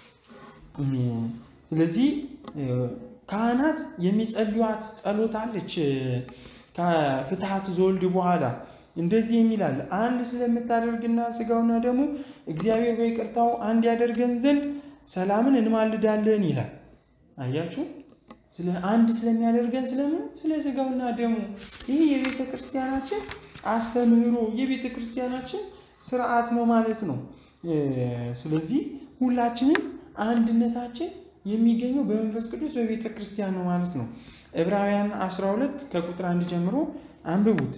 Speaker 1: ስለዚህ ካህናት የሚጸልዩት ጸሎት አለች ከፍትሐት ዘወልድ በኋላ እንደዚህ የሚላል አንድ ስለምታደርግና ስጋውና ደሙ እግዚአብሔር በይቅርታው አንድ ያደርገን ዘንድ ሰላምን እንማልዳለን ይላል አያችሁ ስለ አንድ ስለሚያደርገን ስለምን ስለ ስጋውና ደሙ ይሄ የቤተክርስቲያናችን አስተምህሮ የቤተክርስቲያናችን ስርዓት ነው ማለት ነው ስለዚህ ሁላችንም አንድነታችን የሚገኘው በመንፈስ ቅዱስ በቤተክርስቲያን ነው ማለት ነው ዕብራውያን አስራ ሁለት ከቁጥር አንድ ጀምሮ አንብቡት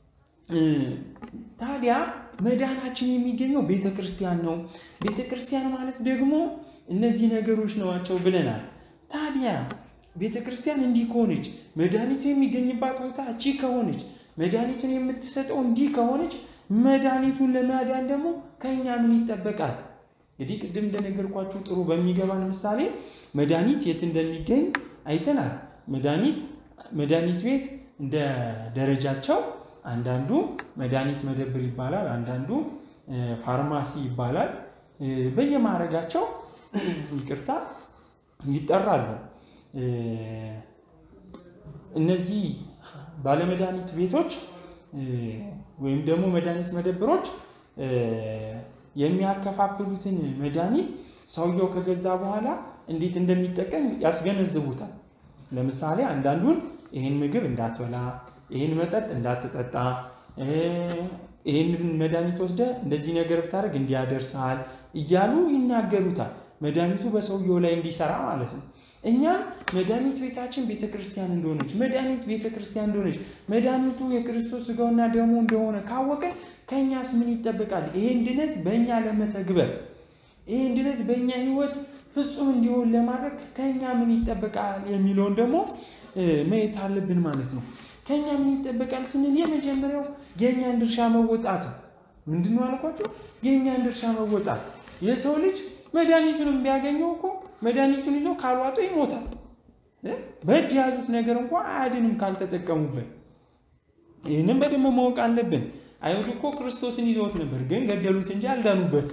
Speaker 1: ታዲያ መዳናችን የሚገኘው ቤተክርስቲያን ነው ቤተክርስቲያን ማለት ደግሞ እነዚህ ነገሮች ናቸው ብለናል ታዲያ ቤተክርስቲያን እንዲህ ከሆነች መዳኒቱ የሚገኝባት ቦታ እቺ ከሆነች መዳኒቱን የምትሰጠው እንዲህ ከሆነች መዳኒቱን ለማዳን ደግሞ ከኛ ምን ይጠበቃል እንግዲህ ቅድም እንደነገርኳችሁ ጥሩ በሚገባን ምሳሌ መዳኒት የት እንደሚገኝ አይተናል መዳኒት መዳኒት ቤት እንደ ደረጃቸው አንዳንዱ መዳኒት መደብር ይባላል አንዳንዱ ፋርማሲ ይባላል በየማረጋቸው ይቅርታ ይጠራሉ እነዚህ ባለመድኃኒት ቤቶች ወይም ደግሞ መድኃኒት መደብሮች የሚያከፋፍሉትን መድኃኒት ሰውየው ከገዛ በኋላ እንዴት እንደሚጠቀም ያስገነዝቡታል ለምሳሌ አንዳንዱን ይሄን ምግብ እንዳትበላ ይሄን መጠጥ እንዳትጠጣ ይሄን መድኃኒት ወስደ እንደዚህ ነገር ብታረግ እንዲያደርሳል እያሉ ይናገሩታል መድኃኒቱ በሰውየው ላይ እንዲሰራ ማለት ነው እኛ መድኃኒት ቤታችን ቤተክርስቲያን እንደሆነች መድኃኒት ቤተክርስቲያን እንደሆነች መድኃኒቱ የክርስቶስ ስጋውና ደሙ እንደሆነ ካወቀ ከኛስ ምን ይጠበቃል ይሄን ድነት በእኛ ለመተግበር ይሄን ድነት በእኛ ህይወት ፍጹም እንዲሆን ለማድረግ ከኛ ምን ይጠበቃል የሚለውን ደግሞ ማየት አለብን ማለት ነው ከኛ ምን ይጠበቃል ስንል የመጀመሪያው የኛን ድርሻ መወጣት ምንድነው አልኳችሁ የኛን ድርሻ መወጣት የሰው ልጅ መድኃኒቱን ቢያገኘው እኮ መድኃኒቱን ይዞ ካልዋጡ ይሞታል በእጅ ያዙት ነገር እንኳን አያድንም ካልተጠቀሙበት ይሄንን በደንብ ማወቅ አለብን አይሁድ እኮ ክርስቶስን ይዘውት ነበር ግን ገደሉት እንጂ አልዳኑበት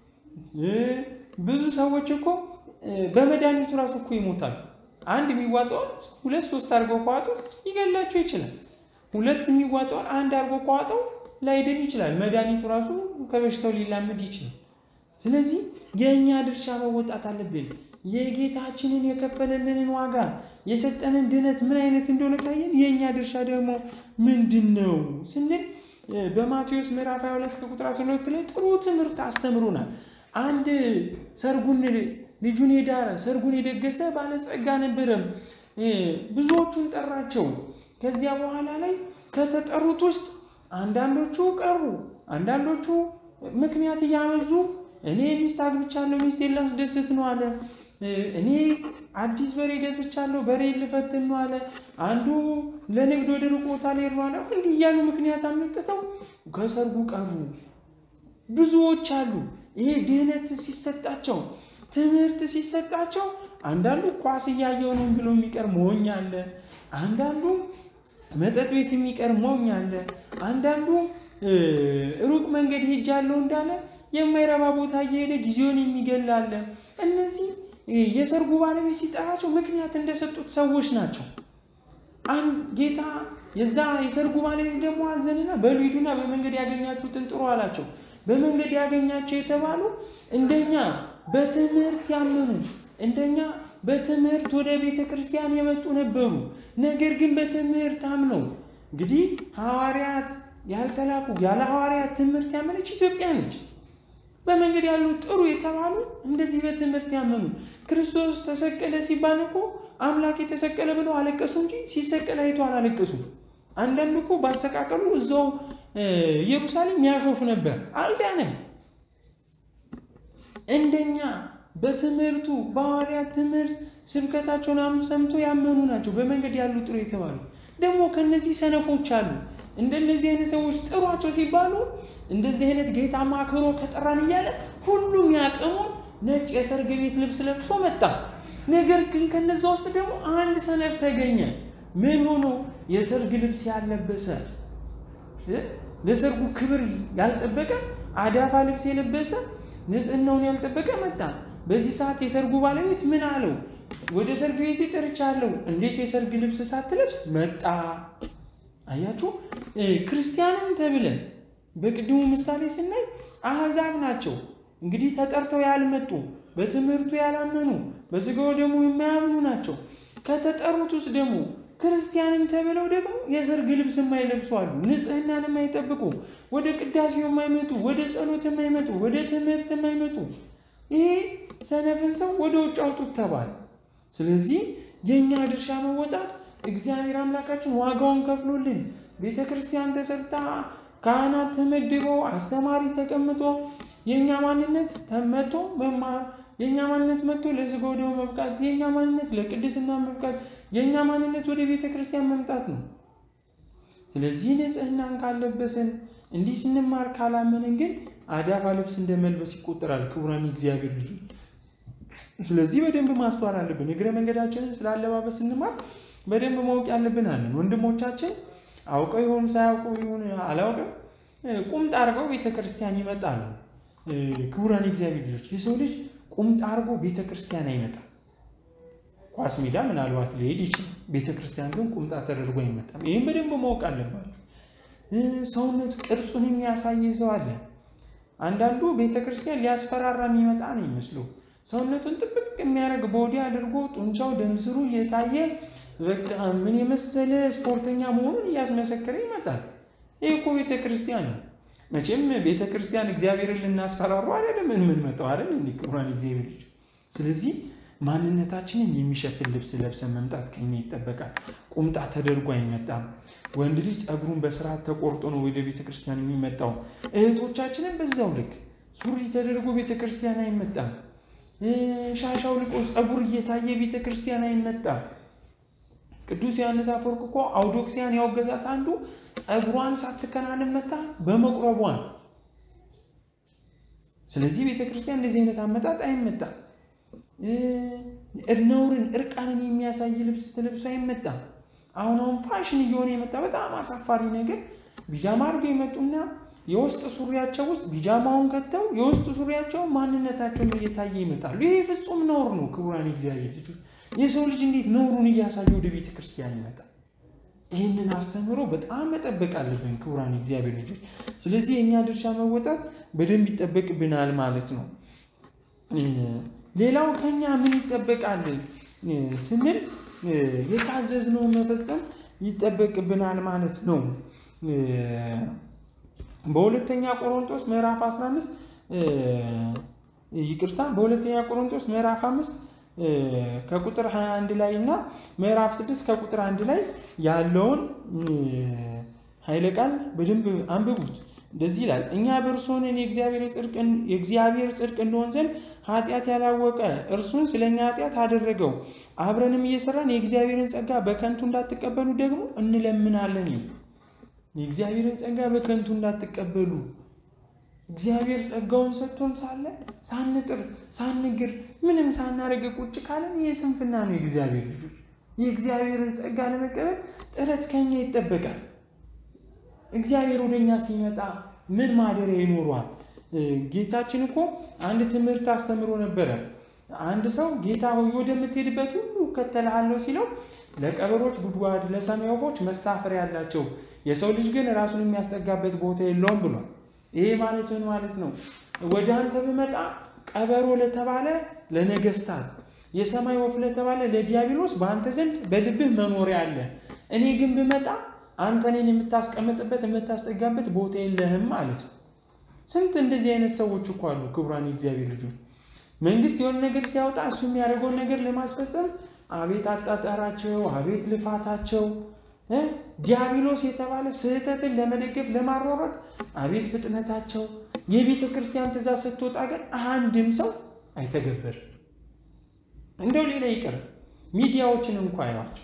Speaker 1: ብዙ ሰዎች እኮ በመድኃኒቱ ራሱ እኮ ይሞታል አንድ የሚዋጣው ሁለት ሶስት አርገው ቋጡ ይገላቸው ይችላል ሁለት የሚዋጣው አንድ አርገው ቋጣው ላይድን ይችላል መድኃኒቱ ራሱ ከበሽታው ሊላመድ ይችላል ስለዚህ የኛ ድርሻ መወጣት አለብን የጌታችንን የከፈለልንን ዋጋ የሰጠንን ድነት ምን አይነት እንደሆነ ካየን የኛ ድርሻ ደግሞ ምንድነው ስንል በማቴዎስ ምዕራፍ ሃያ ሁለት ቁጥር አስራ ሁለት ላይ ጥሩ ትምህርት አስተምሩናል አንድ ሰርጉን ልጁን የዳረ ሰርጉን የደገሰ ባለጸጋ ነበር ብዙዎቹን ጠራቸው ከዚያ በኋላ ላይ ከተጠሩት ውስጥ አንዳንዶቹ ቀሩ አንዳንዶቹ ምክንያት ያመዙ እኔ ሚስት አግብቻለሁ ሚስቴን ላስደስት ነው አለ እኔ አዲስ በሬ ገዝቻለሁ በሬ ልፈትን ነው አለ አንዱ ለንግድ ወደ ሩቅ ቦታ ላይ ነው አለ እንዲህ ያሉ ምክንያት አመጣው ከሰርጉ ቀሩ ብዙዎች አሉ ይሄ ድህነት ሲሰጣቸው ትምህርት ሲሰጣቸው አንዳንዱ ኳስ ያያየው ነው ብሎ የሚቀር ሞኝ አለ አንዳንዱ መጠጥ ቤት የሚቀር ሞኝ አለ አንዳንዱ ሩቅ መንገድ ሄጃለሁ እንዳለ የማይረባ ቦታ እየሄደ ጊዜውን የሚገል አለ እነዚህ የሰርጉ ባለቤት ሲጠራቸው ምክንያት እንደሰጡት ሰዎች ናቸው አንድ ጌታ የዛ የሰርጉ ባለቤት ደግሞ አዘነና በሉይዱና በመንገድ ያገኛችሁትን ጥሩ አላቸው በመንገድ ያገኛቸው የተባሉ እንደኛ በትምህርት ያመኑ እንደኛ በትምህርት ወደ ቤተክርስቲያን የመጡ ነበሩ ነገር ግን በትምህርት አምነው እንግዲህ ሐዋርያት ያልተላኩ ያለ ሐዋርያት ትምህርት ያመነች ኢትዮጵያ ነች በመንገድ ያሉ ጥሩ የተባሉ እንደዚህ በትምህርት ያመኑ ክርስቶስ ተሰቀለ ሲባል እኮ አምላክ የተሰቀለ ብለው አለቀሱ እንጂ ሲሰቀል አይቶ አላለቀሱ አንዳንዱ እኮ ባሰቃቀሉ እዛው ኢየሩሳሌም ያሾፍ ነበር አልዳነም እንደኛ በትምህርቱ በሐዋርያት ትምህርት ስብከታቸውን አምኑ ሰምቶ ያመኑ ናቸው በመንገድ ያሉ ጥሩ የተባሉ ደግሞ ከነዚህ ሰነፎች አሉ እንደነዚህ አይነት ሰዎች ጥሯቸው ሲባሉ እንደዚህ አይነት ጌታ ማክሮ ከጠራን ይያለ ሁሉም ያቀሙን ነጭ የሰርግ ቤት ልብስ ለብሶ መጣ። ነገር ግን ከነዛው ውስጥ ደግሞ አንድ ሰነፍ ተገኘ። ምን ሆኖ የሰርግ ልብስ ያለበሰ ለሰርጉ ክብር ያልጠበቀ አዳፋ ልብስ የለበሰ ንጽህናውን ያልጠበቀ መጣ። በዚህ ሰዓት የሰርጉ ባለቤት ምን አለው? ወደ ሰርግ ቤት ጠርቻለሁ፣ እንዴት የሰርግ ልብስ ሳትለብስ መጣ? አያችሁ፣ ክርስቲያንም ተብለን በቅድሙ ምሳሌ ስናይ አህዛብ ናቸው እንግዲህ ተጠርተው ያልመጡ በትምህርቱ ያላመኑ በስጋው ደግሞ የማያምኑ ናቸው። ከተጠሩት ውስጥ ደግሞ ክርስቲያንም ተብለው ደግሞ የሰርግ ልብስ የማይለብሱ አሉ፣ ንጽህናን የማይጠብቁ፣ ወደ ቅዳሴው የማይመጡ፣ ወደ ጸሎት የማይመጡ፣ ወደ ትምህርት የማይመጡ። ይሄ ሰነፍን ሰው ወደ ውጭ አውጡት ተባለ። ስለዚህ የኛ ድርሻ መወጣት እግዚአብሔር አምላካችን ዋጋውን ከፍሎልን ቤተክርስቲያን ተሰርታ ካህናት ተመድበው አስተማሪ ተቀምጦ የኛ ማንነት ተመቶ መማር፣ የኛ ማንነት መጥቶ ለስጋው ደሙ መብቃት፣ የኛ ማንነት ለቅድስና መብቃት፣ የኛ ማንነት ወደ ቤተክርስቲያን መምጣት ነው። ስለዚህ ንጽህናን ካለበሰን እንዲህ ስንማር ካላመንን ግን አዳፋ ልብስ እንደመልበስ ይቆጠራል። ክቡራን እግዚአብሔር ልጆች፣ ስለዚህ በደንብ ማስተዋል አለብን። እግረ መንገዳችንን ስላለባበስ ስንማር በደንብ ማወቅ ያለብን አለን። ወንድሞቻችን አውቀው ይሆን ሳያውቁ ይሆን አላውቅም ቁምጣ አርገው ቤተክርስቲያን ይመጣሉ። ክቡራን እግዚአብሔር ልጆች፣ የሰው ልጅ ቁምጣ አርጎ ቤተክርስቲያን አይመጣም። ኳስ ሜዳ ምናልባት ሊሄድ ይችላል፣ ቤተክርስቲያን ግን ቁምጣ ተደርጎ አይመጣም። ይሄን በደንብ ማወቅ አለባችሁ። ሰውነት ቅርጹን የሚያሳይ ሰው አለ። አንዳንዱ ቤተክርስቲያን ሊያስፈራራ የሚመጣ ነው ይመስለው። ሰውነቱን ጥብቅ የሚያደርግ ቦዲ አድርጎ ጡንቻው ደምስሩ እየታየ በቃ ምን የመሰለ ስፖርተኛ መሆኑን እያስመሰከረ ይመጣል። ይሄ እኮ ቤተክርስቲያን ነው። መቼም ቤተክርስቲያን እግዚአብሔርን ልናስፈራሩ አይደለም ምን ምን መጣው አይደል እንዴ? ክቡራን እግዚአብሔር ልጅ፣ ስለዚህ ማንነታችንን የሚሸፍን ልብስ ለብሰን መምጣት ከኛ ይጠበቃል። ቁምጣ ተደርጎ አይመጣም። ወንድ ልጅ ጸጉሩን በስርዓት ተቆርጦ ነው ወደ ቤተክርስቲያን የሚመጣው። እህቶቻችንን በዛው ልክ ሱሪ ተደርጎ ቤተክርስቲያን አይመጣም። ሻሻው ልቆ ጸጉር እየታየ ቤተክርስቲያን አይመጣም። ቅዱስ ዮሐንስ አፈወርቅ እኮ አውዶክሲያን ያወገዛት አንዱ ጸጉሯን ሳትከናነን መታ በመቁረቧን። ስለዚህ ቤተክርስቲያን እንደዚህ አይነት አመጣጥ አይመጣም። እርነውርን እርቃንን የሚያሳይ ልብስ ተለብሶ አይመጣም። አሁን አሁን ፋሽን እየሆነ የመጣ በጣም አሳፋሪ ነገር ቢጃማ አድርገው የመጡና የውስጥ ሱሪያቸው ውስጥ ቢጃማውን ከተው የውስጥ ሱሪያቸው ማንነታቸውን እየታየ ይመጣሉ። ይሄ ፍጹም ነውር ነው። ክቡራን እግዚአብሔር ልጆች፣ የሰው ልጅ እንዴት ነውሩን እያሳየ ወደ ቤተክርስቲያን ይመጣል? ይህንን አስተምሮ በጣም መጠበቅ አለብን ክቡራን እግዚአብሔር ልጆች። ስለዚህ የኛ ድርሻ መወጣት በደንብ ይጠበቅብናል ማለት ነው። ሌላው ከኛ ምን ይጠበቃል ስንል የታዘዝነውን መፈጸም ይጠበቅብናል ማለት ነው። በሁለተኛ ቆሮንቶስ ምዕራፍ አስራ አምስት ይቅርታ በሁለተኛ ቆሮንቶስ ምዕራፍ አምስት ከቁጥር ሃያ አንድ ላይ እና ምዕራፍ ስድስት ከቁጥር አንድ ላይ ያለውን ኃይለ ቃል በደንብ አንብቡት። እንደዚህ ይላል፣ እኛ በእርሱ ሆነን የእግዚአብሔር ጽድቅ የእግዚአብሔር ጽድቅ እንደሆን ዘንድ ኃጢአት ያላወቀ እርሱን ስለኛ ኃጢአት አደረገው። አብረንም እየሰራን የእግዚአብሔርን ጸጋ በከንቱ እንዳትቀበሉ ደግሞ እንለምናለን። የእግዚአብሔርን ጸጋ በከንቱ እንዳትቀበሉ። እግዚአብሔር ጸጋውን ሰጥቶን ሳለ ሳንጥር ሳንግር ምንም ሳናረግ ቁጭ ካለን ይሄ ስንፍና ነው። የእግዚአብሔር ልጆች የእግዚአብሔርን ጸጋ ለመቀበል ጥረት ከኛ ይጠበቃል። እግዚአብሔር ወደኛ ሲመጣ ምን ማደሪያ ይኖረዋል? ጌታችን እኮ አንድ ትምህርት አስተምሮ ነበር። አንድ ሰው ጌታ ሆይ ወደምትሄድበት ሁሉ እከተልሃለሁ ሲለው ለቀበሮች ጉድጓድ ለሰማይ ወፎች መሳፈሪያ ያላቸው የሰው ልጅ ግን ራሱን የሚያስጠጋበት ቦታ የለውም ብሏል። ይሄ ማለት ምን ማለት ነው? ወደ አንተ ብመጣ ቀበሮ ለተባለ ለነገስታት፣ የሰማይ ወፍ ለተባለ ለዲያብሎስ በአንተ ዘንድ በልብህ መኖሪያ አለ። እኔ ግን ብመጣ አንተ እኔን የምታስቀምጥበት የምታስጠጋበት ቦታ የለህም ማለት ነው። ስንት እንደዚህ አይነት ሰዎች እኮ አሉ ክቡራን የእግዚአብሔር ልጆች። መንግስት የሆነ ነገር ሲያወጣ እሱ የሚያደርገውን ነገር ለማስፈጸም አቤት አጣጣራቸው፣ አቤት ልፋታቸው። ዲያብሎስ የተባለ ስህተትን ለመደገፍ ለማሯሯጥ አቤት ፍጥነታቸው። የቤተ ክርስቲያን ትእዛዝ ስትወጣ ግን አንድም ሰው አይተገበር። እንደው ሌላ ይቅር ሚዲያዎችን እንኳን አይዋቸው።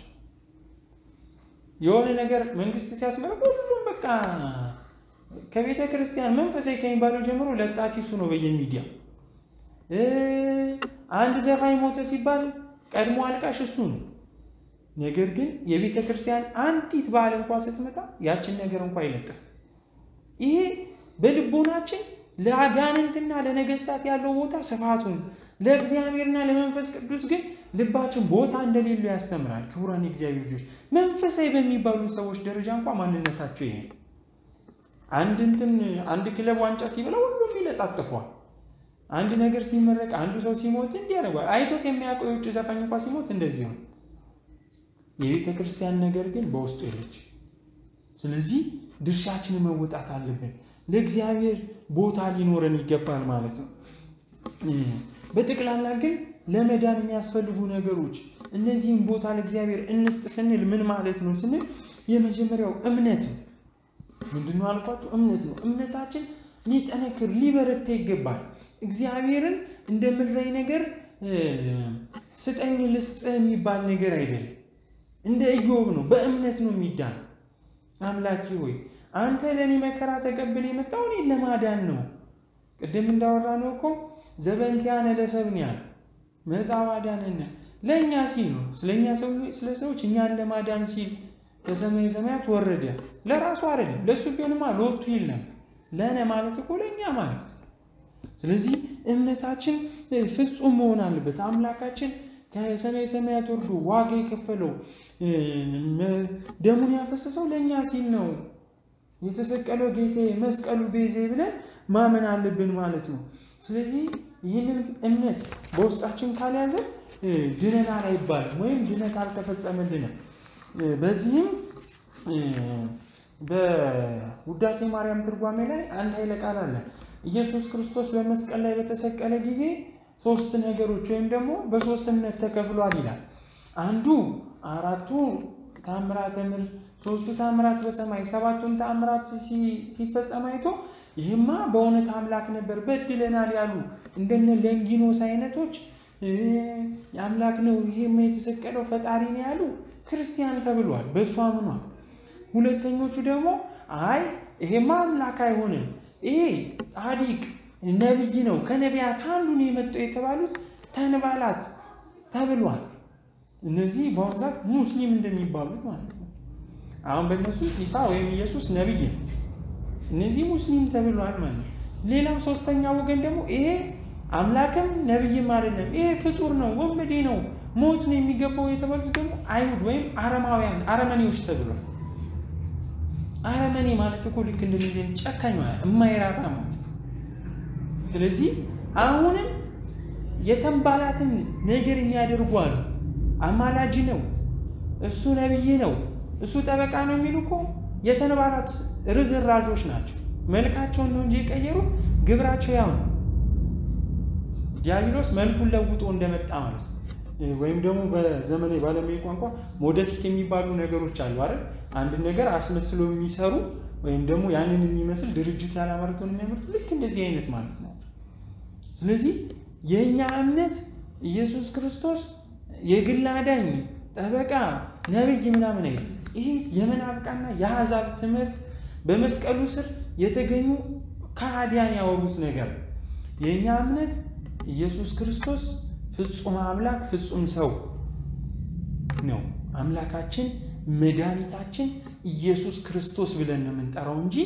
Speaker 1: የሆነ ነገር መንግስት ሲያስመርቅ ሁሉም በቃ ከቤተ ክርስቲያን መንፈሳዊ ከሚባለው ጀምሮ ለጣፊ እሱ ነው በየሚዲያ። አንድ ዘፋኝ ሞተ ሲባል ቀድሞ አልቃሽ እሱ ነው። ነገር ግን የቤተ ክርስቲያን አንዲት በዓል እንኳን ስትመጣ ያችን ነገር እንኳን አይለጥፍ። ይሄ በልቦናችን ለአጋንንትና ለነገስታት ያለው ቦታ ስፋቱን ለእግዚአብሔርና ለመንፈስ ቅዱስ ግን ልባችን ቦታ እንደሌለው ያስተምራል። ክቡራን የእግዚአብሔር ልጆች መንፈሳዊ በሚባሉ ሰዎች ደረጃ እንኳን ማንነታቸው ይሄ አንድ እንትን አንድ ክለብ ዋንጫ ሲበላ ሁሉም ይለጣጥፏል። አንድ ነገር ሲመረቅ አንዱ ሰው ሲሞት እንዲያረጋው አይቶት የሚያውቀው የውጭ ዘፋኝ እንኳን ሲሞት እንደዚህ ነው። የቤተ ክርስቲያን ነገር ግን በውስጡ የለች። ስለዚህ ድርሻችንን መወጣት አለብን። ለእግዚአብሔር ቦታ ሊኖረን ይገባል ማለት ነው። በጥቅላላ ግን ለመዳን የሚያስፈልጉ ነገሮች እነዚህን ቦታ ለእግዚአብሔር እንስጥ ስንል ምን ማለት ነው ስንል የመጀመሪያው እምነት ነው። ምንድነው አልኳችሁ? እምነት ነው። እምነታችን ሊጠነክር ሊበረታ ይገባል። እግዚአብሔርን እንደምድራዊ ነገር ስጠኝ ልስጥ የሚባል ነገር አይደለም። እንደ ኢዮብ ነው። በእምነት ነው የሚዳን። አምላኬ ሆይ አንተ ለኔ መከራ ተቀበል የመጣው እኔን ለማዳን ነው። ቅድም እንዳወራነው እኮ ዘበንቲያነ ለሰብንያን መጻዋዳንና ለኛ ሲል ነው። ስለኛ ሰው ስለ ሰዎች እኛን ለማዳን ሲል ከሰማይ ሰማያት ወረደ። ለራሱ አይደለም። ለሱ ቢሆንማ ሎቱ ይልም ለኔ ማለት እኮ ለኛ ማለት። ስለዚህ እምነታችን ፍጹም መሆን አለበት። አምላካችን ከሰማይ ሰማያት ወርዶ ዋጋ የከፈለው ደሙን ያፈሰሰው ለኛ ሲል ነው። የተሰቀለው ጌታዬ መስቀሉ ቤዜ ብለን ማመን አለብን ማለት ነው። ስለዚህ ይህንን እምነት በውስጣችን ካልያዘ ድነናል አይባልም ወይም ድነት አልተፈጸመልንም። በዚህም በውዳሴ ማርያም ትርጓሜ ላይ አንድ ኃይለ ቃል አለ። ኢየሱስ ክርስቶስ በመስቀል ላይ በተሰቀለ ጊዜ ሶስት ነገሮች ወይም ደግሞ በሶስት እምነት ተከፍሏል ይላል። አንዱ አራቱ ታምራተ ምድር፣ ሶስቱ ታምራት በሰማይ፣ ሰባቱን ታምራት ሲፈጸም አይቶ ይህማ በእውነት አምላክ ነበር በድለናል ያሉ እንደነ ለንጊኖስ አይነቶች አምላክ ነው ይሄማ የተሰቀለው ፈጣሪ ነው ያሉ ክርስቲያን ተብሏል። በእሱ አምኗል። ሁለተኞቹ ደግሞ አይ ይሄማ አምላክ አይሆንም ይሄ ጻድቅ ነብይ ነው ከነቢያት አንዱ ነው የመጣው የተባሉት ተንባላት ተብሏል። እነዚህ በአንዛት ሙስሊም እንደሚባሉት ማለት ነው። አሁን በእነሱ ኢሳ ወይም ኢየሱስ ነብይ ነው። እነዚህ ሙስሊም ተብሏል ማለት ነው። ሌላው ሶስተኛው ወገን ደግሞ ይሄ አምላክም ነብይም አይደለም ይሄ ፍጡር ነው ወንበዴ ነው ሞት ነው የሚገባው የተባሉት ደግሞ አይሁድ ወይም አረማውያን አረመኔዎች ተብሏል። አረመኔ ማለት እኮ ልክ እንደዚህ ጨካኝ ማለት የማይራራ ማለት። ስለዚህ አሁንም የተንባላትን ነገር የሚያደርጓሉ አማላጅ ነው እሱ ነብይ ነው እሱ ጠበቃ ነው የሚሉኮ የተንባላት ርዝራዦች ናቸው። መልካቸውን ነው እንጂ የቀየሩት ግብራቸው ያው ነው። ዲያብሎስ መልኩን ለውጦ እንደመጣ ማለት ነው። ወይም ደግሞ በዘመኔ ባለሙያ ቋንቋ ሞደፊክ የሚባሉ ነገሮች አሉ አይደል? አንድ ነገር አስመስሎ የሚሰሩ ወይም ደግሞ ያንን የሚመስል ድርጅት ያላመረተውን የሚያመርቱ ልክ እንደዚህ አይነት ማለት ነው። ስለዚህ የኛ እምነት ኢየሱስ ክርስቶስ የግል አዳኝ ጠበቃ ነብይ ምናምን አይደለም። ይሄ የመናፍቃና የአሕዛብ ትምህርት በመስቀሉ ስር የተገኙ ከሃዲያን ያወሩት ነገር። የኛ እምነት ኢየሱስ ክርስቶስ ፍጹም አምላክ ፍጹም ሰው ነው። አምላካችን መድኃኒታችን ኢየሱስ ክርስቶስ ብለን ነው የምንጠራው እንጂ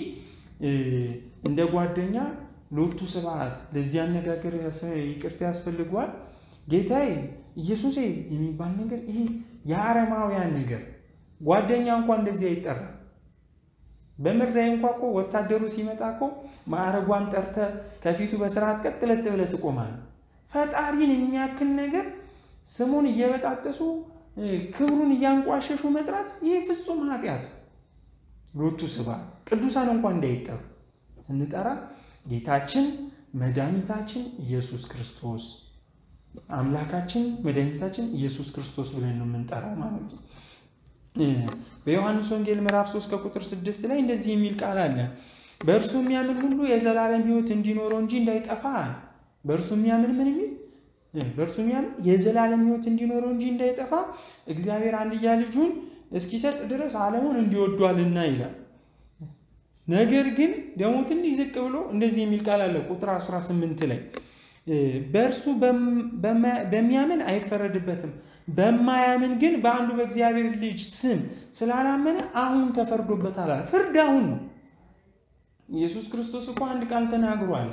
Speaker 1: እንደ ጓደኛ ሎቱ ስብሐት ለዚህ አነጋገር ይቅርታ ያስፈልገዋል ጌታዬ ኢየሱስ የሚባል ነገር ይሄ የአረማውያን ነገር። ጓደኛ እንኳን እንደዚህ አይጠራ። በመድራይ እንኳን እኮ ወታደሩ ሲመጣ እኮ ማዕረጓን ጠርተ ከፊቱ በስርዓት ቀጥለጥ ብለህ ትቆማለህ። ፈጣሪን የሚያክል ነገር ስሙን እየበጣጠሱ ክብሩን እያንቋሸሹ መጥራት ይሄ ፍጹም ኃጢአት። ሎቱ ስብሐት ቅዱሳን እንኳን እንዳይጠሩ ስንጠራ ጌታችን መድኃኒታችን ኢየሱስ ክርስቶስ አምላካችን መድኃኒታችን ኢየሱስ ክርስቶስ ብለን ነው የምንጠራው ማለት ነው። በዮሐንስ ወንጌል ምዕራፍ ሶስት ከቁጥር ስድስት ላይ እንደዚህ የሚል ቃል አለ። በእርሱ የሚያምን ሁሉ የዘላለም ሕይወት እንዲኖረው እንጂ እንዳይጠፋ። በእርሱ የሚያምን ምን የሚል በእርሱ የሚያምን የዘላለም ሕይወት እንዲኖረው እንጂ እንዳይጠፋ እግዚአብሔር አንድያ ልጁን እስኪሰጥ ድረስ ዓለሙን እንዲወዷልና ይላል። ነገር ግን ደግሞ ትንሽ ዝቅ ብሎ እንደዚህ የሚል ቃል አለ ቁጥር አስራ ስምንት ላይ በእርሱ በሚያምን አይፈረድበትም በማያምን ግን በአንዱ በእግዚአብሔር ልጅ ስም ስላላመነ አሁን ተፈርዶበታል አለ። ፍርድ አሁን ነው። ኢየሱስ ክርስቶስ እኮ አንድ ቃል ተናግሯል።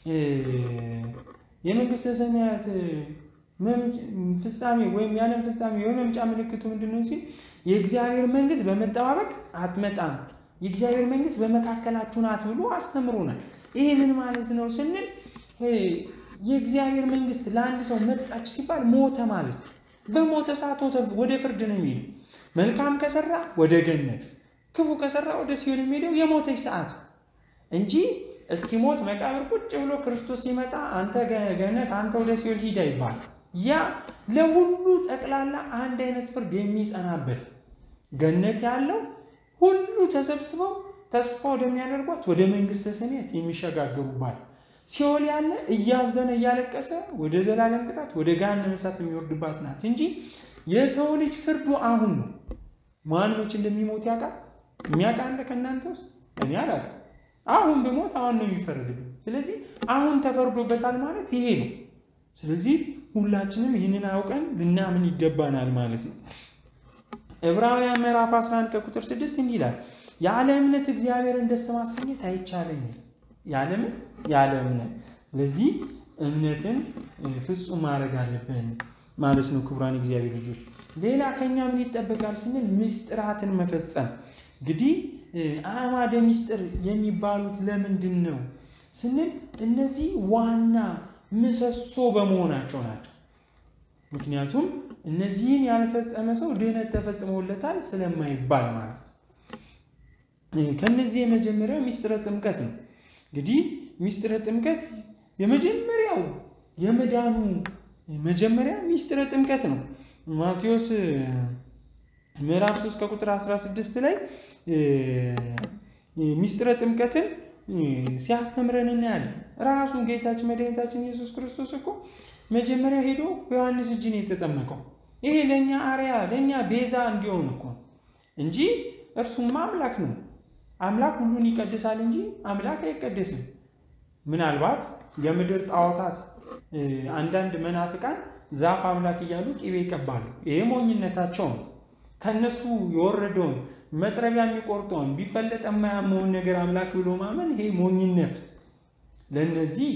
Speaker 1: የመንግስተ ሰማያት ፍጻሜ ወይም ያለም ፍጻሜ የመምጫ ምልክቱ ምንድነው ሲል የእግዚአብሔር መንግስት በመጠባበቅ አትመጣም፣ የእግዚአብሔር መንግስት በመካከላችሁ ናት ብሎ አስተምሮናል። ይሄ ምን ማለት ነው ስንል የእግዚአብሔር መንግስት ለአንድ ሰው መጣች ሲባል ሞተ ማለት ነው። በሞተ ሰዓት ወደ ፍርድ ነው የሚሄደው። መልካም ከሰራ ወደ ገነት፣ ክፉ ከሰራ ወደ ሲኦል የሚሄደው የሞተች ሰዓት እንጂ እስኪ ሞት መቃብር ቁጭ ብሎ ክርስቶስ ሲመጣ አንተ ገነት አንተ ወደ ሲኦል ሂድ አይባል። ያ ለሁሉ ጠቅላላ አንድ አይነት ፍርድ የሚጸናበት ገነት ያለው ሁሉ ተሰብስበው ተስፋ ወደሚያደርጓት ወደ መንግስተ ሰማያት የሚሸጋገሩባት፣ ሲኦል ያለ እያዘነ እያለቀሰ ወደ ዘላለም ቅጣት ወደ ገሃነመ እሳት የሚወርድባት ናት እንጂ የሰው ልጅ ፍርዱ አሁን ነው። ማን መች እንደሚሞት ያውቃል? የሚያውቅ አለ ከእናንተ ውስጥ? እኔ አላውቅም። አሁን በሞት አሁን ነው የሚፈረድብን። ስለዚህ አሁን ተፈርዶበታል ማለት ይሄ ነው። ስለዚህ ሁላችንም ይህንን አውቀን ልናምን ይገባናል ማለት ነው። ዕብራውያን ምዕራፍ አስራ አንድ ከቁጥር ስድስት እንዲህ ይላል፣ ያለ እምነት እግዚአብሔርን ደስ ማሰኘት አይቻልም። ያለ ምን? ያለ እምነት። ስለዚህ እምነትን ፍጹም ማድረግ አለብን ማለት ነው። ክቡራን እግዚአብሔር ልጆች፣ ሌላ ከኛ ምን ይጠበቃል ስንል ምስጢራትን መፈጸም። እንግዲህ አዕማደ ምስጢር የሚባሉት ለምንድን ነው ስንል እነዚህ ዋና ምሰሶ በመሆናቸው ናቸው። ምክንያቱም እነዚህን ያልፈጸመ ሰው ድህነት ተፈጽሞለታል ስለማይባል ማለት ነው። ከነዚህ የመጀመሪያው ምስጢረ ጥምቀት ነው። እንግዲህ ምስጢረ ጥምቀት የመጀመሪያው የመዳኑ መጀመሪያ ምስጢረ ጥምቀት ነው። ማቴዎስ ምዕራፍ ሶስት ከቁጥር አስራ ስድስት ላይ ምስጢረ ጥምቀትን ሲያስተምረን እናያለን። ራሱ ጌታችን መድኃኒታችን ኢየሱስ ክርስቶስ እኮ መጀመሪያ ሄዶ በዮሐንስ እጅ ነው የተጠመቀው። ይሄ ለኛ አርያ ለኛ ቤዛ እንዲሆን እኮ እንጂ እርሱም አምላክ ነው። አምላክ ሁሉን ይቀድሳል እንጂ አምላክ አይቀደስም። ምናልባት የምድር ጣዖታት አንዳንድ መናፍቃን ዛፍ አምላክ እያሉ ቅቤ ይቀባሉ። ይሄ ሞኝነታቸው ነው። ከነሱ የወረደውን መጥረቢያ የሚቆርጠውን ቢፈለጥ የማያመውን ነገር አምላክ ብሎ ማመን ይሄ ሞኝነት። ለነዚህ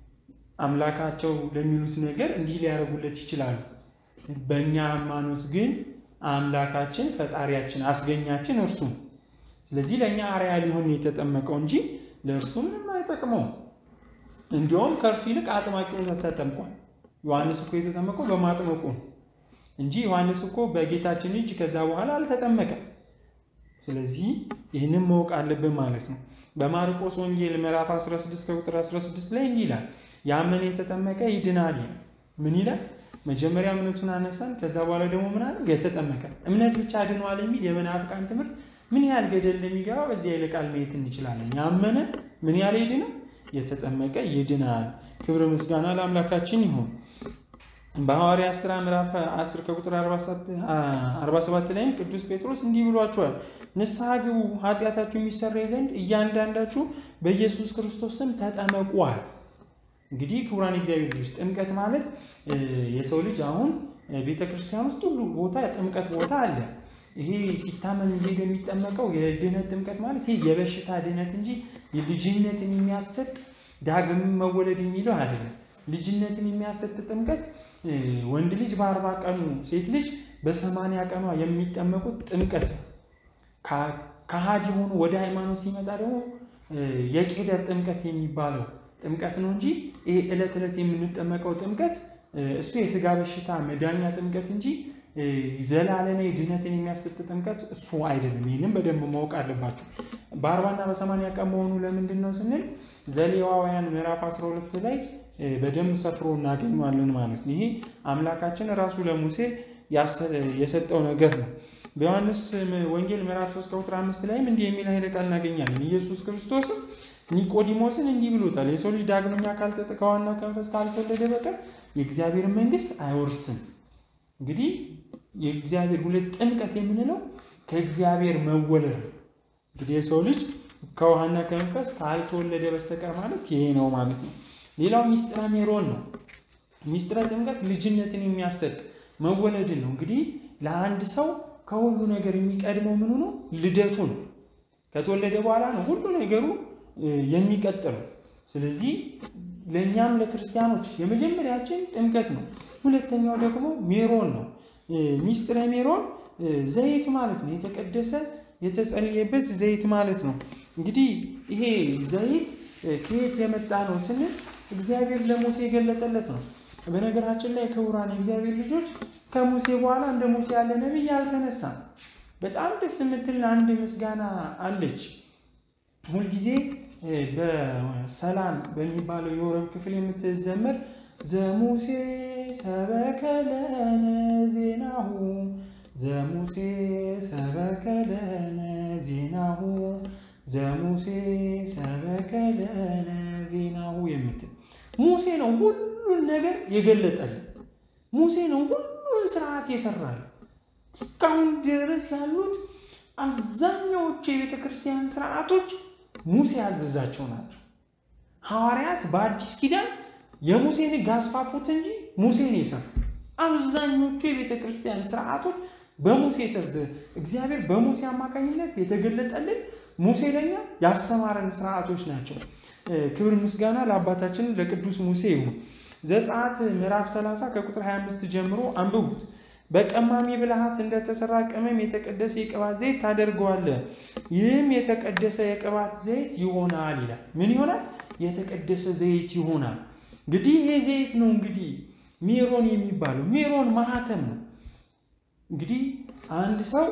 Speaker 1: አምላካቸው ለሚሉት ነገር እንዲህ ሊያደርጉለት ይችላሉ። በእኛ ሃይማኖት ግን አምላካችን ፈጣሪያችን አስገኛችን እርሱ። ስለዚህ ለኛ አርያ ሊሆን የተጠመቀው እንጂ ለእርሱ ምንም አይጠቅመው። እንዲያውም ከእርሱ ይልቅ አጥማቂው ተጠምቋል። ዮሐንስ እኮ የተጠመቀው በማጥመቁ እንጂ ዮሐንስ እኮ በጌታችን እጅ ከዛ በኋላ አልተጠመቀም። ስለዚህ ይህንን ማወቅ አለብን ማለት ነው። በማርቆስ ወንጌል ምዕራፍ አስራ ስድስት ከቁጥር አስራ ስድስት ላይ እንዲህ ይላል፣ ያመነ የተጠመቀ ይድናል። ምን ይላል? መጀመሪያ እምነቱን አነሳን፣ ከዛ በኋላ ደግሞ ምን አለ? የተጠመቀ እምነት ብቻ ድኗል የሚል የመናፍቃን ትምህርት ምን ያህል ገደል እንደሚገባ በዚህ ኃይለ ቃል ማየት እንችላለን። ያመነ ምን ያህል ይድናል? የተጠመቀ ይድናል። ክብር ምስጋና ለአምላካችን ይሁን። በሐዋርያት ሥራ ምዕራፍ አስር ከቁጥር አርባ ሰባት ላይም ቅዱስ ጴጥሮስ እንዲህ ብሏቸዋል፣ ንስሐ ግቡ ኃጢአታችሁ የሚሰረይ ዘንድ እያንዳንዳችሁ በኢየሱስ ክርስቶስ ስም ተጠመቁዋል። እንግዲህ ክቡራን እግዚአብሔር ልጆች ጥምቀት ማለት የሰው ልጅ አሁን ቤተክርስቲያን ውስጥ ሁሉ ቦታ ጥምቀት ቦታ አለ። ይሄ ሲታመን ይሄ የሚጠመቀው የድህነት ጥምቀት ማለት ይሄ የበሽታ ድህነት እንጂ የልጅነትን የሚያሰጥ ዳግም መወለድ የሚለው አይደለም። ልጅነትን የሚያሰጥ ጥምቀት ወንድ ልጅ በአርባ ቀኑ ሴት ልጅ በሰማንያ ቀኗ የሚጠመቁት ጥምቀት ከሃዲ ሆኖ ወደ ሃይማኖት ሲመጣ ደግሞ የቄደር ጥምቀት የሚባለው ጥምቀት ነው እንጂ ይሄ ዕለት ዕለት የምንጠመቀው ጥምቀት እሱ የሥጋ በሽታ መዳኛ ጥምቀት እንጂ ዘላለማዊ ድህነትን የሚያሰጥ ጥምቀት እሱ አይደለም። ይህንን በደንብ ማወቅ አለባችሁ። በአርባና በሰማንያ ቀን መሆኑ ለምንድን ነው ስንል ዘሌዋውያን ምዕራፍ አስራ ሁለት ላይ በደንብ ሰፍሮ እናገኘዋለን ማለት ነው። ይሄ አምላካችን ራሱ ለሙሴ የሰጠው ነገር ነው። በዮሐንስ ወንጌል ምዕራፍ ሶስት ከቁጥር አምስት ላይም እንዲህ የሚል ኃይለ ቃል እናገኛለን። ኢየሱስ ክርስቶስ ኒቆዲሞስን እንዲህ ብሎታል፣ የሰው ልጅ ዳግመኛ ካልተጠቀዋና ከመንፈስ ካልተወለደ በቀር የእግዚአብሔር መንግስት አይወርስም። እንግዲህ የእግዚአብሔር ሁለት ጥምቀት የምንለው ከእግዚአብሔር መወለድ እንግዲህ የሰው ልጅ ከውሃና ከመንፈስ ካልተወለደ በስተቀር ማለት ይሄ ነው ማለት ነው። ሌላው ሚስጥረ ሜሮን ነው። ሚስጥረ ጥምቀት ልጅነትን የሚያሰጥ መወለድን ነው። እንግዲህ ለአንድ ሰው ከሁሉ ነገር የሚቀድመው ምኑ ነው? ልደቱ ነው። ከተወለደ በኋላ ነው ሁሉ ነገሩ የሚቀጥለው። ስለዚህ ለኛም ለክርስቲያኖች የመጀመሪያችን ጥምቀት ነው። ሁለተኛው ደግሞ ሜሮን ነው። ሚስጥረ ሜሮን ዘይት ማለት ነው። የተቀደሰ የተጸለየበት ዘይት ማለት ነው። እንግዲህ ይሄ ዘይት ከየት የመጣ ነው ስንል እግዚአብሔር ለሙሴ የገለጠለት ነው። በነገራችን ላይ ክቡራን የእግዚአብሔር ልጆች ከሙሴ በኋላ እንደ ሙሴ ያለ ነብይ አልተነሳም። በጣም ደስ የምትል አንድ ምስጋና አለች። ሁል ጊዜ በሰላም በሚባለው የወረብ ክፍል የምትዘመር ዘሙሴ ሰበከ ለነ ዜናሁ ዘሙሴ ሰበከ ለነ ዜናሁ ዘሙሴ ሰበከ ለነ ዜናሁ የምትል ሙሴ ነው ሁሉን ነገር የገለጠልን። ሙሴ ነው ሁሉን ስርዓት የሰራል። እስካሁን ድረስ ያሉት አብዛኛዎቹ የቤተ ክርስቲያን ስርዓቶች ሙሴ ያዘዛቸው ናቸው። ሐዋርያት በአዲስ ኪዳን የሙሴን ሕግ አስፋፉት እንጂ ሙሴን የሰሩ አብዛኞቹ የቤተ ክርስቲያን ስርዓቶች በሙሴ ተዘ እግዚአብሔር በሙሴ አማካኝነት የተገለጠልን ሙሴ ለኛ ያስተማረን ስርዓቶች ናቸው። ክብር ምስጋና ለአባታችን ለቅዱስ ሙሴ ይሁን። ዘጸአት ምዕራፍ ሰላሳ ከቁጥር ሃያ አምስት ጀምሮ አንብቡት። በቀማሚ ብልሃት እንደተሰራ ቅመም የተቀደሰ የቅባት ዘይት ታደርገዋለህ፣ ይህም የተቀደሰ የቅባት ዘይት ይሆናል ይላል። ምን ይሆናል? የተቀደሰ ዘይት ይሆናል። እንግዲህ ይሄ ዘይት ነው እንግዲህ ሜሮን የሚባለው። ሜሮን ማህተም ነው። እንግዲህ አንድ ሰው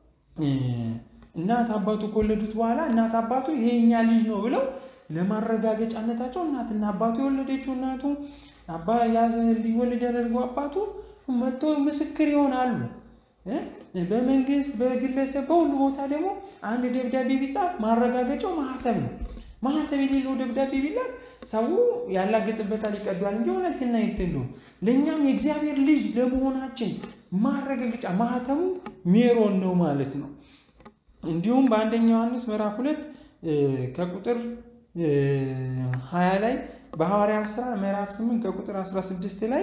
Speaker 1: እናት አባቱ ከወለዱት በኋላ እናት አባቱ ይሄኛ ልጅ ነው ብለው ለማረጋገጫነታቸው እናትና አባቱ የወለደችው እናቱ አባ ያዘ ሊወለድ ያደርገው አባቱ መጥቶ ምስክር ይሆናሉ። በመንግስት በግለሰብ በሁሉ ቦታ ደግሞ አንድ ደብዳቤ ቢጻፍ ማረጋገጫው ማህተም ነው። ማህተም የሌለው ደብዳቤ ቢላክ ሰው ያላገጥበታል ይቀዷል እንጂ እውነትና ይተንዱ። ለኛም የእግዚአብሔር ልጅ ለመሆናችን ማረጋገጫ ማህተሙ ሜሮን ነው ማለት ነው። እንዲሁም በአንደኛ ዮሐንስ ምዕራፍ ሁለት ከቁጥር ሃያ ላይ በሐዋርያት ሥራ ምዕራፍ ስምንት ከቁጥር አስራ ስድስት ላይ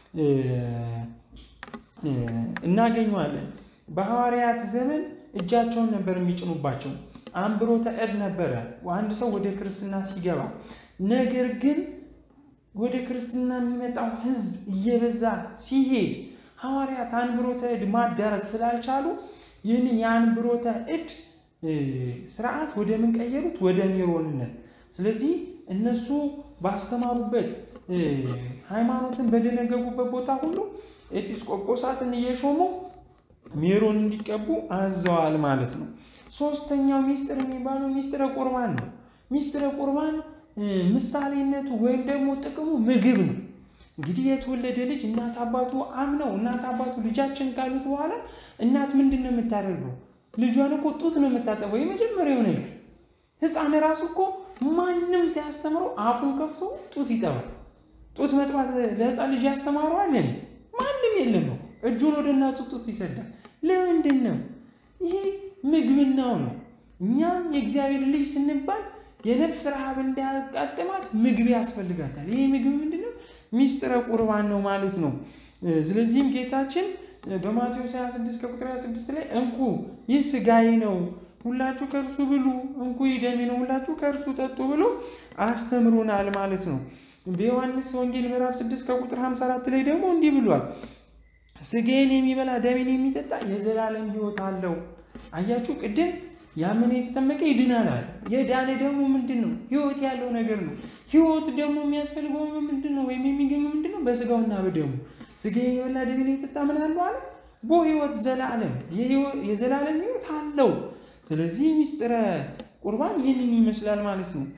Speaker 1: እናገኘዋለን። በሐዋርያት ዘመን እጃቸውን ነበር የሚጭኑባቸው። አንብሮተ እድ ነበረ አንድ ሰው ወደ ክርስትና ሲገባ። ነገር ግን ወደ ክርስትና የሚመጣው ህዝብ እየበዛ ሲሄድ ሐዋርያት አንብሮተ እድ ማዳረስ ስላልቻሉ ይህንን የአንብሮተ እድ ስርዓት ወደ ምን ቀየሩት? ወደ ሜሮንነት። ስለዚህ እነሱ ባስተማሩበት ሃይማኖትን በደነገጉበት ቦታ ሁሉ ኤጲስቆጶሳትን እየሾሙ ሜሮን እንዲቀቡ አዘዋል ማለት ነው። ሶስተኛው ሚስጥር የሚባለው ሚስጥረ ቁርባን ነው። ሚስጥረ ቁርባን ምሳሌነቱ ወይም ደግሞ ጥቅሙ ምግብ ነው። እንግዲህ የተወለደ ልጅ እናት አባቱ አምነው እናት አባቱ ልጃችን ካሉት በኋላ እናት ምንድነው የምታደርገው? ልጇን እኮ ጡት ነው የምታጠበው። የመጀመሪያው ነገር ህፃን ራሱ እኮ ማንም ሲያስተምረው አፉን ከፍቶ ጡት ይጠባል። ጡት መጥባት ለህፃን ልጅ ያስተማረው አለ? ማንም የለም ነው። እጁን ወደ እናቱ ጡት ይሰዳል። ለምንድን ነው? ይሄ ምግብናው ነው። እኛም የእግዚአብሔር ልጅ ስንባል የነፍስ ረሃብ እንዳያቃጥማት ምግብ ያስፈልጋታል። ይሄ ምግብ ምንድነው? ሚስጥረ ቁርባን ነው ማለት ነው። ስለዚህም ጌታችን በማቴዎስ ሃያ ስድስት ከቁጥር ሃያ ስድስት ላይ እንኩ ይህ ስጋዬ ነው ሁላችሁ ከእርሱ ብሉ፣ እንኩ ይህ ደሜ ነው ሁላችሁ ከእርሱ ጠጡ ብሎ አስተምሮናል ማለት ነው። በዮሐንስ ወንጌል ምዕራፍ ስድስት ከቁጥር ሃምሳ አራት ላይ ደግሞ እንዲህ ብሏል፣ ስጋዬን የሚበላ ደሜን የሚጠጣ የዘላለም ሕይወት አለው። አያችሁ፣ ቅድም ያመነ የተጠመቀ ይድናል አለ። የዳነ ደግሞ ምንድነው? ሕይወት ያለው ነገር ነው። ሕይወት ደግሞ የሚያስፈልገው ምንድነው? ወይም የሚገኘው ምንድነው? በስጋውና በደሙ። ስጋዬን የበላ ደሜን የጠጣ ምን አለው አለ? ቦ ሕይወት ዘላለም የዘላለም ሕይወት አለው። ስለዚህ ሚስጥረ ቁርባን ይህንን ይመስላል ማለት ነው።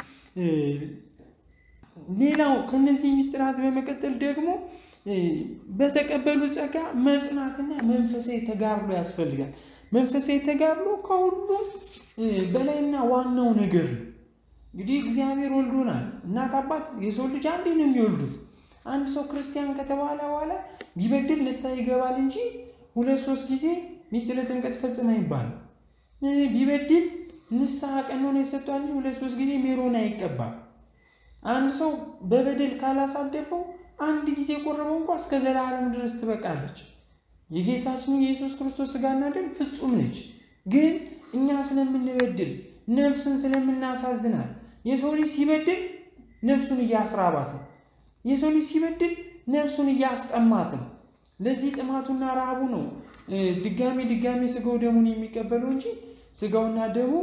Speaker 1: ሌላው ከነዚህ ሚስጥራት በመቀጠል ደግሞ በተቀበሉ ጸጋ መጽናትና መንፈሳዊ ተጋድሎ ያስፈልጋል። መንፈሳዊ ተጋድሎ ከሁሉም በላይና ዋናው ነገር ነው። እንግዲህ እግዚአብሔር ወልዶናል። እናት አባት የሰው ልጅ አንዴ ነው የሚወልዱት። አንድ ሰው ክርስቲያን ከተባለ በኋላ ቢበድል ንስሐ ይገባል እንጂ ሁለት ሶስት ጊዜ ሚስጥረ ጥምቀት ፈጽም አይባልም። ቢበድል ንስሐ ቀኖና ይሰጣል እንጂ ሁለት ሶስት ጊዜ ሜሮን አይቀባም። አንድ ሰው በበደል ካላሳደፈው አንድ ጊዜ ቆርበው እንኳን እስከ ዘላለም ድረስ ትበቃለች። የጌታችን ኢየሱስ ክርስቶስ ሥጋና ደም ፍጹም ነች። ግን እኛ ስለምንበድል ነፍስን ስለምናሳዝናል የሰው ልጅ ሲበድል ነፍሱን እያስራባት ነው። የሰው ልጅ ሲበድል ነፍሱን እያስጠማት ነው። ለዚህ ጥማቱና ረሃቡ ነው ድጋሚ ድጋሚ ስጋው ደሙን የሚቀበለው እንጂ ስጋውና ደሙ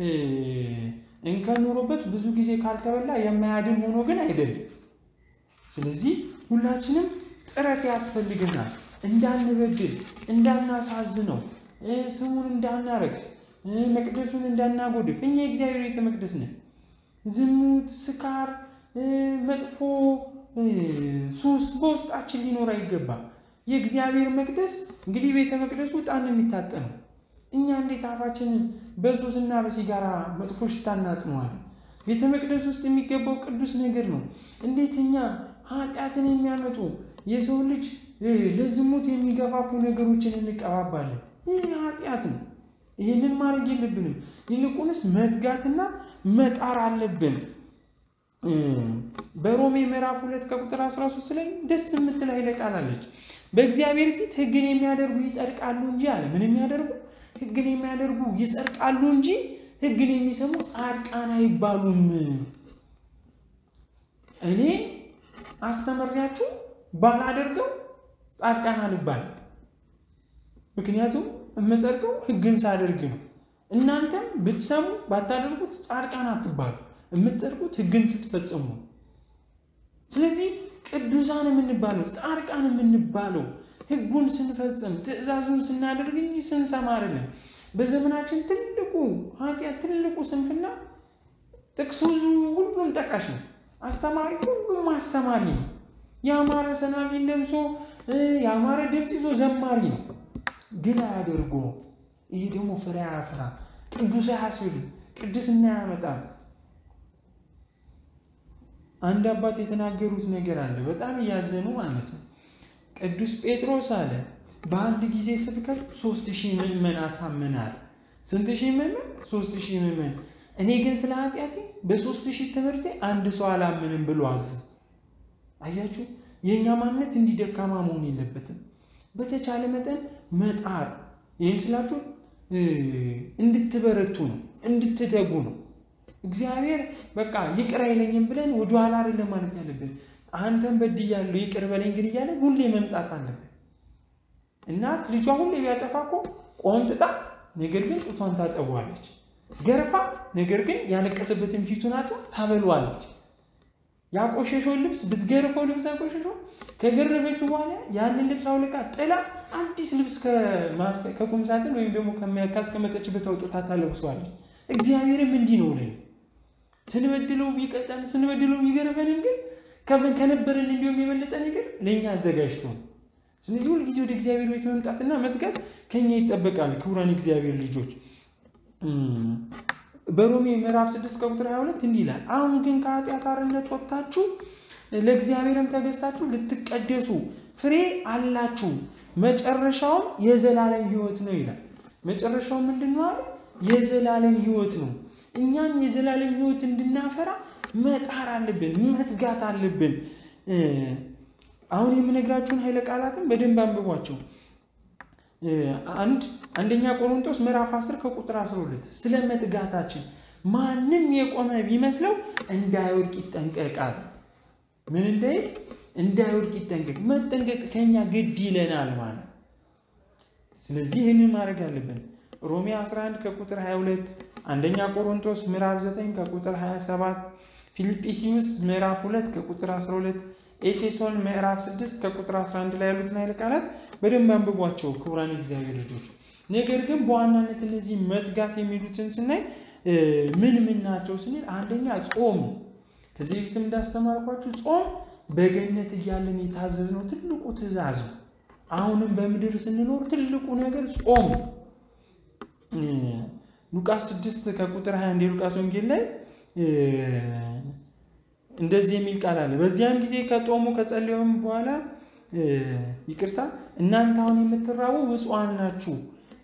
Speaker 1: እንከኖሮበት ብዙ ጊዜ ካልተበላ የማያድን ሆኖ ግን አይደለም። ስለዚህ ሁላችንም ጥረት ያስፈልገናል እንዳንበድል እንዳናሳዝነው ስሙን እንዳናረክስ መቅደሱን እንዳናጎድፍ። እኛ የእግዚአብሔር ቤተ መቅደስ ነን። ዝሙት፣ ስካር፣ መጥፎ ሱስ በውስጣችን ሊኖር አይገባም። የእግዚአብሔር መቅደስ እንግዲህ ቤተ መቅደሱ ዕጣን የሚታጠነው እኛ እንዴት አፋችንን በሱስና በሲጋራ መጥፎ ሽታ እናጥነዋለን? ቤተ መቅደስ ውስጥ የሚገባው ቅዱስ ነገር ነው። እንዴት እኛ ኃጢአትን የሚያመጡ የሰው ልጅ ለዝሙት የሚገፋፉ ነገሮችን እንቀባባለን? ይህ ኃጢአት ነው። ይህንን ማድረግ የለብንም። ይልቁንስ መትጋትና መጣር አለብን። በሮሜ ምዕራፍ ሁለት ከቁጥር አስራ ሶስት ላይ ደስ የምትል ኃይለ ቃል አለች። በእግዚአብሔር ፊት ሕግን የሚያደርጉ ይጸድቃሉ እንጂ አለ። ምን የሚያደርጉ? ሕግን የሚያደርጉ ይጸድቃሉ እንጂ ሕግን የሚሰሙ ጻድቃን አይባሉም። እኔ አስተምሬያችሁ ባላደርገው ጻድቃን አልባልም። ምክንያቱም እመጸድቀው ሕግን ሳደርግ ነው። እናንተም ብትሰሙ ባታደርጉት ጻድቃን አትባሉ። የምትጸድቁት ሕግን ስትፈጽሙ። ስለዚህ ቅዱሳን የምንባለው ጻድቃን የምንባለው ሕጉን ስንፈጽም ትእዛዙን ስናደርግ እንጂ ስንሰማ አይደለም። በዘመናችን ትልቁ ኃጢአት ትልቁ ስንፍና ጥቅሱ ሁሉም ጠቃሽ ነው። አስተማሪ ሁሉም አስተማሪ ነው። ያማረ ሰናፊን ለብሶ ያማረ ድምጽ ይዞ ዘማሪ ነው። ግን አያደርጉ። ይሄ ደግሞ ፍሬ አያፈራ፣ ቅዱስ አያስብል፣ ቅድስና ያመጣል። አንድ አባት የተናገሩት ነገር አለ በጣም ያዘኑ ማለት ነው። ቅዱስ ጴጥሮስ አለ በአንድ ጊዜ ስብከት ሶስት ሺህ ምዕመን አሳመናል። ስንት ሺህ ምዕመን? ሶስት ሺህ ምዕመን። እኔ ግን ስለ ኃጢአቴ በሶስት ሺህ ትምህርቴ አንድ ሰው አላመንም ብሎ አዘ። አያችሁ የኛ ማንነት እንዲደካማ መሆን የለበትም። በተቻለ መጠን መጣር። ይሄን ስላችሁ እንድትበረቱ ነው፣ እንድትተጉ ነው። እግዚአብሔር በቃ ይቅር አይለኝም ብለን ወደ ኋላ አይደለም ማለት ያለብን። አንተን በድያለሁ ይቅር በለኝ ግን ይያለ ሁሌ መምጣት አለብን። እናት ልጇ ሁሌ ቢያጠፋኮ ቆንጥጣ ነገር ግን ጡቷን ታጠባለች። ገርፋ ነገር ግን ያለቀሰበትን ፊቱን አጣ ታበሏለች። ያቆሸሸው ልብስ ብትገርፈው ልብስ ያቆሸሸው ከገረፈችው በኋላ ያንን ልብስ አውልቃ ጥላ አዲስ ልብስ ከቁም ሳጥን ወይም ደግሞ ከማስቀመጠችበት አውጥታ ታለብሷለች። እግዚአብሔርም እንዲህ ነው ለኝ ስንበድለው ቢቀጣን ስንበድለው ቢገርፈን ግን ከነበረን እንዲሁም የበለጠ ነገር ለኛ አዘጋጅቶ። ስለዚህ ሁሉ ጊዜ ወደ እግዚአብሔር ቤት መምጣትና መትጋት ከኛ ይጠበቃል። ክቡራን እግዚአብሔር ልጆች በሮሜ ምዕራፍ ስድስት ከቁጥር ሃያ ሁለት እንዲህ ይላል፣ አሁን ግን ከኃጢአት አርነት ወጥታችሁ ለእግዚአብሔርም ተገዝታችሁ ልትቀደሱ ፍሬ አላችሁ፣ መጨረሻው የዘላለም ሕይወት ነው ይላል። መጨረሻው ምንድነው አለ? የዘላለም ሕይወት ነው። እኛም የዘላለም ሕይወት እንድናፈራ መጣር አለብን፣ መትጋት አለብን። አሁን የምነግራችሁን ኃይለ ቃላትን በደንብ አንብቧቸው። አንድ አንደኛ ቆሮንቶስ ምዕራፍ አስር ከቁጥር አስራ ሁለት ስለ መትጋታችን ማንም የቆመ ቢመስለው እንዳይወድቅ ይጠንቀቃል። ምን እንዳይል? እንዳይወድቅ ይጠንቀቅ። መጠንቀቅ ከኛ ግድ ይለናል ማለት። ስለዚህ ይህንን ማድረግ አለብን። ሮሜ አስራ አንድ ከቁጥር ሃያ ሁለት፣ አንደኛ ቆሮንቶስ ምዕራፍ ዘጠኝ ከቁጥር ሃያ ሰባት፣ ፊልጵስዩስ ምዕራፍ ሁለት ከቁጥር አስራ ሁለት፣ ኤፌሶን ምዕራፍ ስድስት ከቁጥር አስራ አንድ ላይ ያሉትን ኃይለ ቃላት በደንብ አንብቧቸው ክቡራን እግዚአብሔር ልጆች። ነገር ግን በዋናነት እነዚህ መትጋት የሚሉትን ስናይ ምን ምን ናቸው ስንል አንደኛ ጾም። ከዚህ በፊትም እንዳስተማርኳችሁ ጾም በገነት እያለን የታዘዝነው ትልቁ ትእዛዝ ነው። አሁንም በምድር ስንኖር ትልቁ ነገር ጾም። ሉቃስ ስድስት ከቁጥር ሃያ አንድ የሉቃስ ወንጌል ላይ እንደዚህ የሚል ቃል አለ። በዚያን ጊዜ ከጦሙ ከጸለዩም በኋላ ይቅርታ እናንተ አሁን የምትራቡ ብፁዓን ናችሁ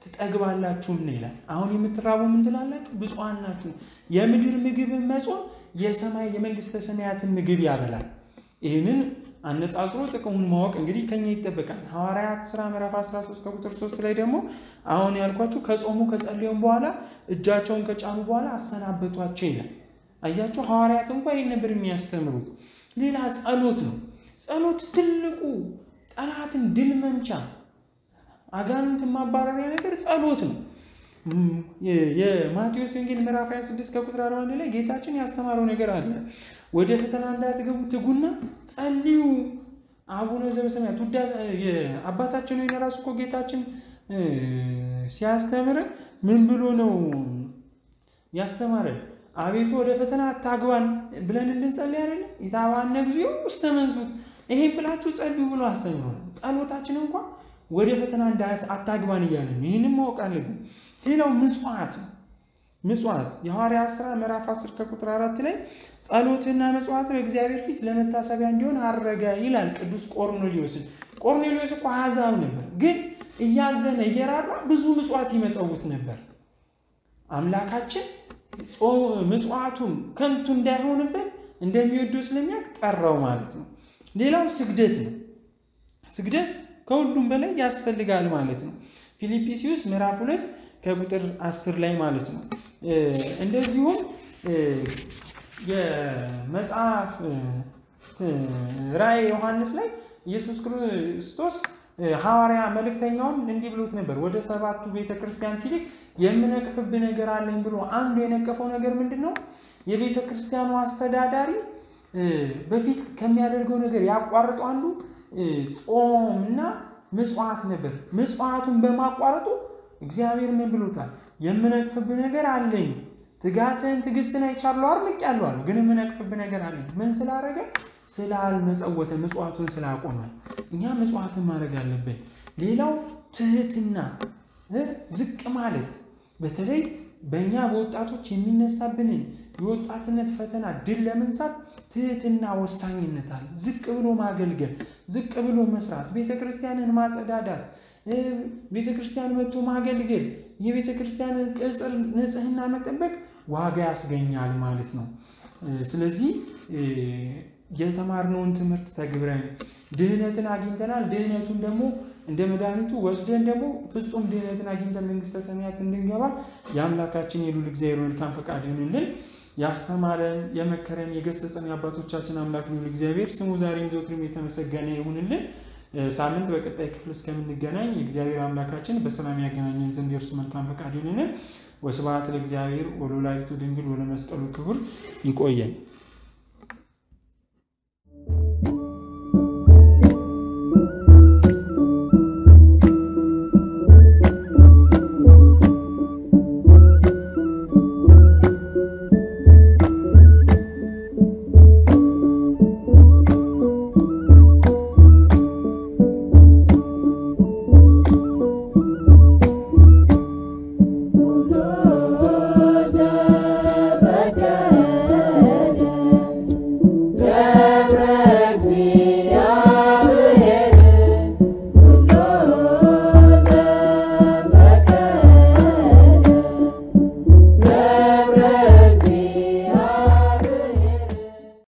Speaker 1: ትጠግባላችሁ ይላል። አሁን የምትራቡ ምን ትላላችሁ? ብፁዓን ናችሁ። የምድር ምግብ መጾም የሰማይ የመንግስተ ሰማያትን ምግብ ያበላል። ይህንን አነጻጽሮ ጥቅሙን ማወቅ እንግዲህ ከኛ ይጠበቃል። ሐዋርያት ሥራ ምዕራፍ አስራ ሶስት ከቁጥር ሶስት ላይ ደግሞ አሁን ያልኳችሁ ከጾሙ ከጸለዩም በኋላ እጃቸውን ከጫኑ በኋላ አሰናበቷቸው ይላል። አያችሁ ሐዋርያት እንኳን ይሄን ነበር የሚያስተምሩት። ሌላ ጸሎት ነው። ጸሎት ትልቁ ጠላትን ድል መምቻ አጋንንትን ማባረሪያ ነገር ጸሎት ነው። የማቴዎስ ወንጌል ምዕራፍ ሃያ ስድስት ከቁጥር አርባ አንድ ላይ ጌታችን ያስተማረው ነገር አለ። ወደ ፈተና እንዳትገቡ ትጉና ጸልዩ። አቡነ ዘበሰማያት ውዳሴ አባታችን ሆይ ራሱ እኮ ጌታችን ሲያስተምር ምን ብሎ ነው ያስተማረን? አቤቱ ወደ ፈተና አታግባን ብለን እንድንጸልይ አይደል? ይታባነ እግዚኦ ውስተ መንሱት ይሄን ብላችሁ ጸልዩ ብሎ አስተምሮናል። ጸሎታችን እንኳን ወደ ፈተና አታግባን እያለን ይሄንን ማወቅ አለብን። ሌላው ምጽዋት ምጽዋት የሐዋርያት ሥራ ምዕራፍ አስር ከቁጥር አራት ላይ ጸሎትና ምጽዋት በእግዚአብሔር ፊት ለመታሰቢያ እንዲሆን አረገ ይላል ቅዱስ ቆርኔሌዎስ። ቆርኔሌዎስ እኮ አሕዛብ ነበር፣ ግን እያዘነ እየራራ ብዙ ምጽዋት ይመጸውት ነበር። አምላካችን ምጽዋቱን ከንቱ እንዳይሆንበት እንደሚወደው ስለሚያውቅ ጠራው ማለት ነው። ሌላው ስግደት ነው። ስግደት ከሁሉም በላይ ያስፈልጋል ማለት ነው። ፊልጵስዩስ ምዕራፍ ሁለት ከቁጥር አስር ላይ ማለት ነው። እንደዚሁም የመጽሐፍ ራእየ ዮሐንስ ላይ ኢየሱስ ክርስቶስ ሐዋርያ መልእክተኛውን እንዲህ ብሎት ነበር። ወደ ሰባቱ ቤተክርስቲያን ሲልክ የምነቅፍብህ ነገር አለኝ ብሎ አንዱ የነቀፈው ነገር ምንድነው? የቤተክርስቲያኑ አስተዳዳሪ በፊት ከሚያደርገው ነገር ያቋርጠው አንዱ ጾምና ምጽዋት ነበር። ምጽዋቱን በማቋረጡ እግዚአብሔር ምን ብሎታል? የምነቅፍብህ ነገር አለኝ፣ ትጋትን ትዕግስትን አይቻለሁ አርንቄያለሁ አለ። ግን የምነቅፍብህ ነገር አለኝ ምን ስላደረገ? ስላልመጸወተ ምጽዋቱን ስላቆመ። እኛ ምጽዋትን ማድረግ አለብን። ሌላው ትህትና ዝቅ ማለት፣ በተለይ በእኛ በወጣቶች የሚነሳብንን የወጣትነት ፈተና ድል ለመንሳት ትህትና ወሳኝነት አለ። ዝቅ ብሎ ማገልገል፣ ዝቅ ብሎ መስራት፣ ቤተክርስቲያንን ማጸዳዳት፣ ቤተክርስቲያን መጥቶ ማገልገል፣ የቤተክርስቲያንን ቅጽር ንጽህና መጠበቅ ዋጋ ያስገኛል ማለት ነው። ስለዚህ የተማርነውን ትምህርት ተግብረን ድህነትን አግኝተናል። ድህነቱን ደግሞ እንደ መድኃኒቱ ወስደን ደግሞ ፍጹም ድህነትን አግኝተን መንግስተ ሰማያት እንድንገባ የአምላካችን የልዑል እግዚአብሔር መልካም ፈቃድ ይሁንልን። ያስተማረን የመከረን የገሰጸን የአባቶቻችን አምላክ ልዑል እግዚአብሔር ስሙ ዛሬም ዘወትርም የተመሰገነ ይሁንልን። ሳምንት በቀጣይ ክፍል እስከምንገናኝ የእግዚአብሔር አምላካችን በሰላም ያገናኘን ዘንድ የእርሱ መልካም ፈቃድ ይሁንልን። ወስብሐት ለእግዚአብሔር ወለወላዲቱ ድንግል ወለመስቀሉ ክቡር። ይቆየን።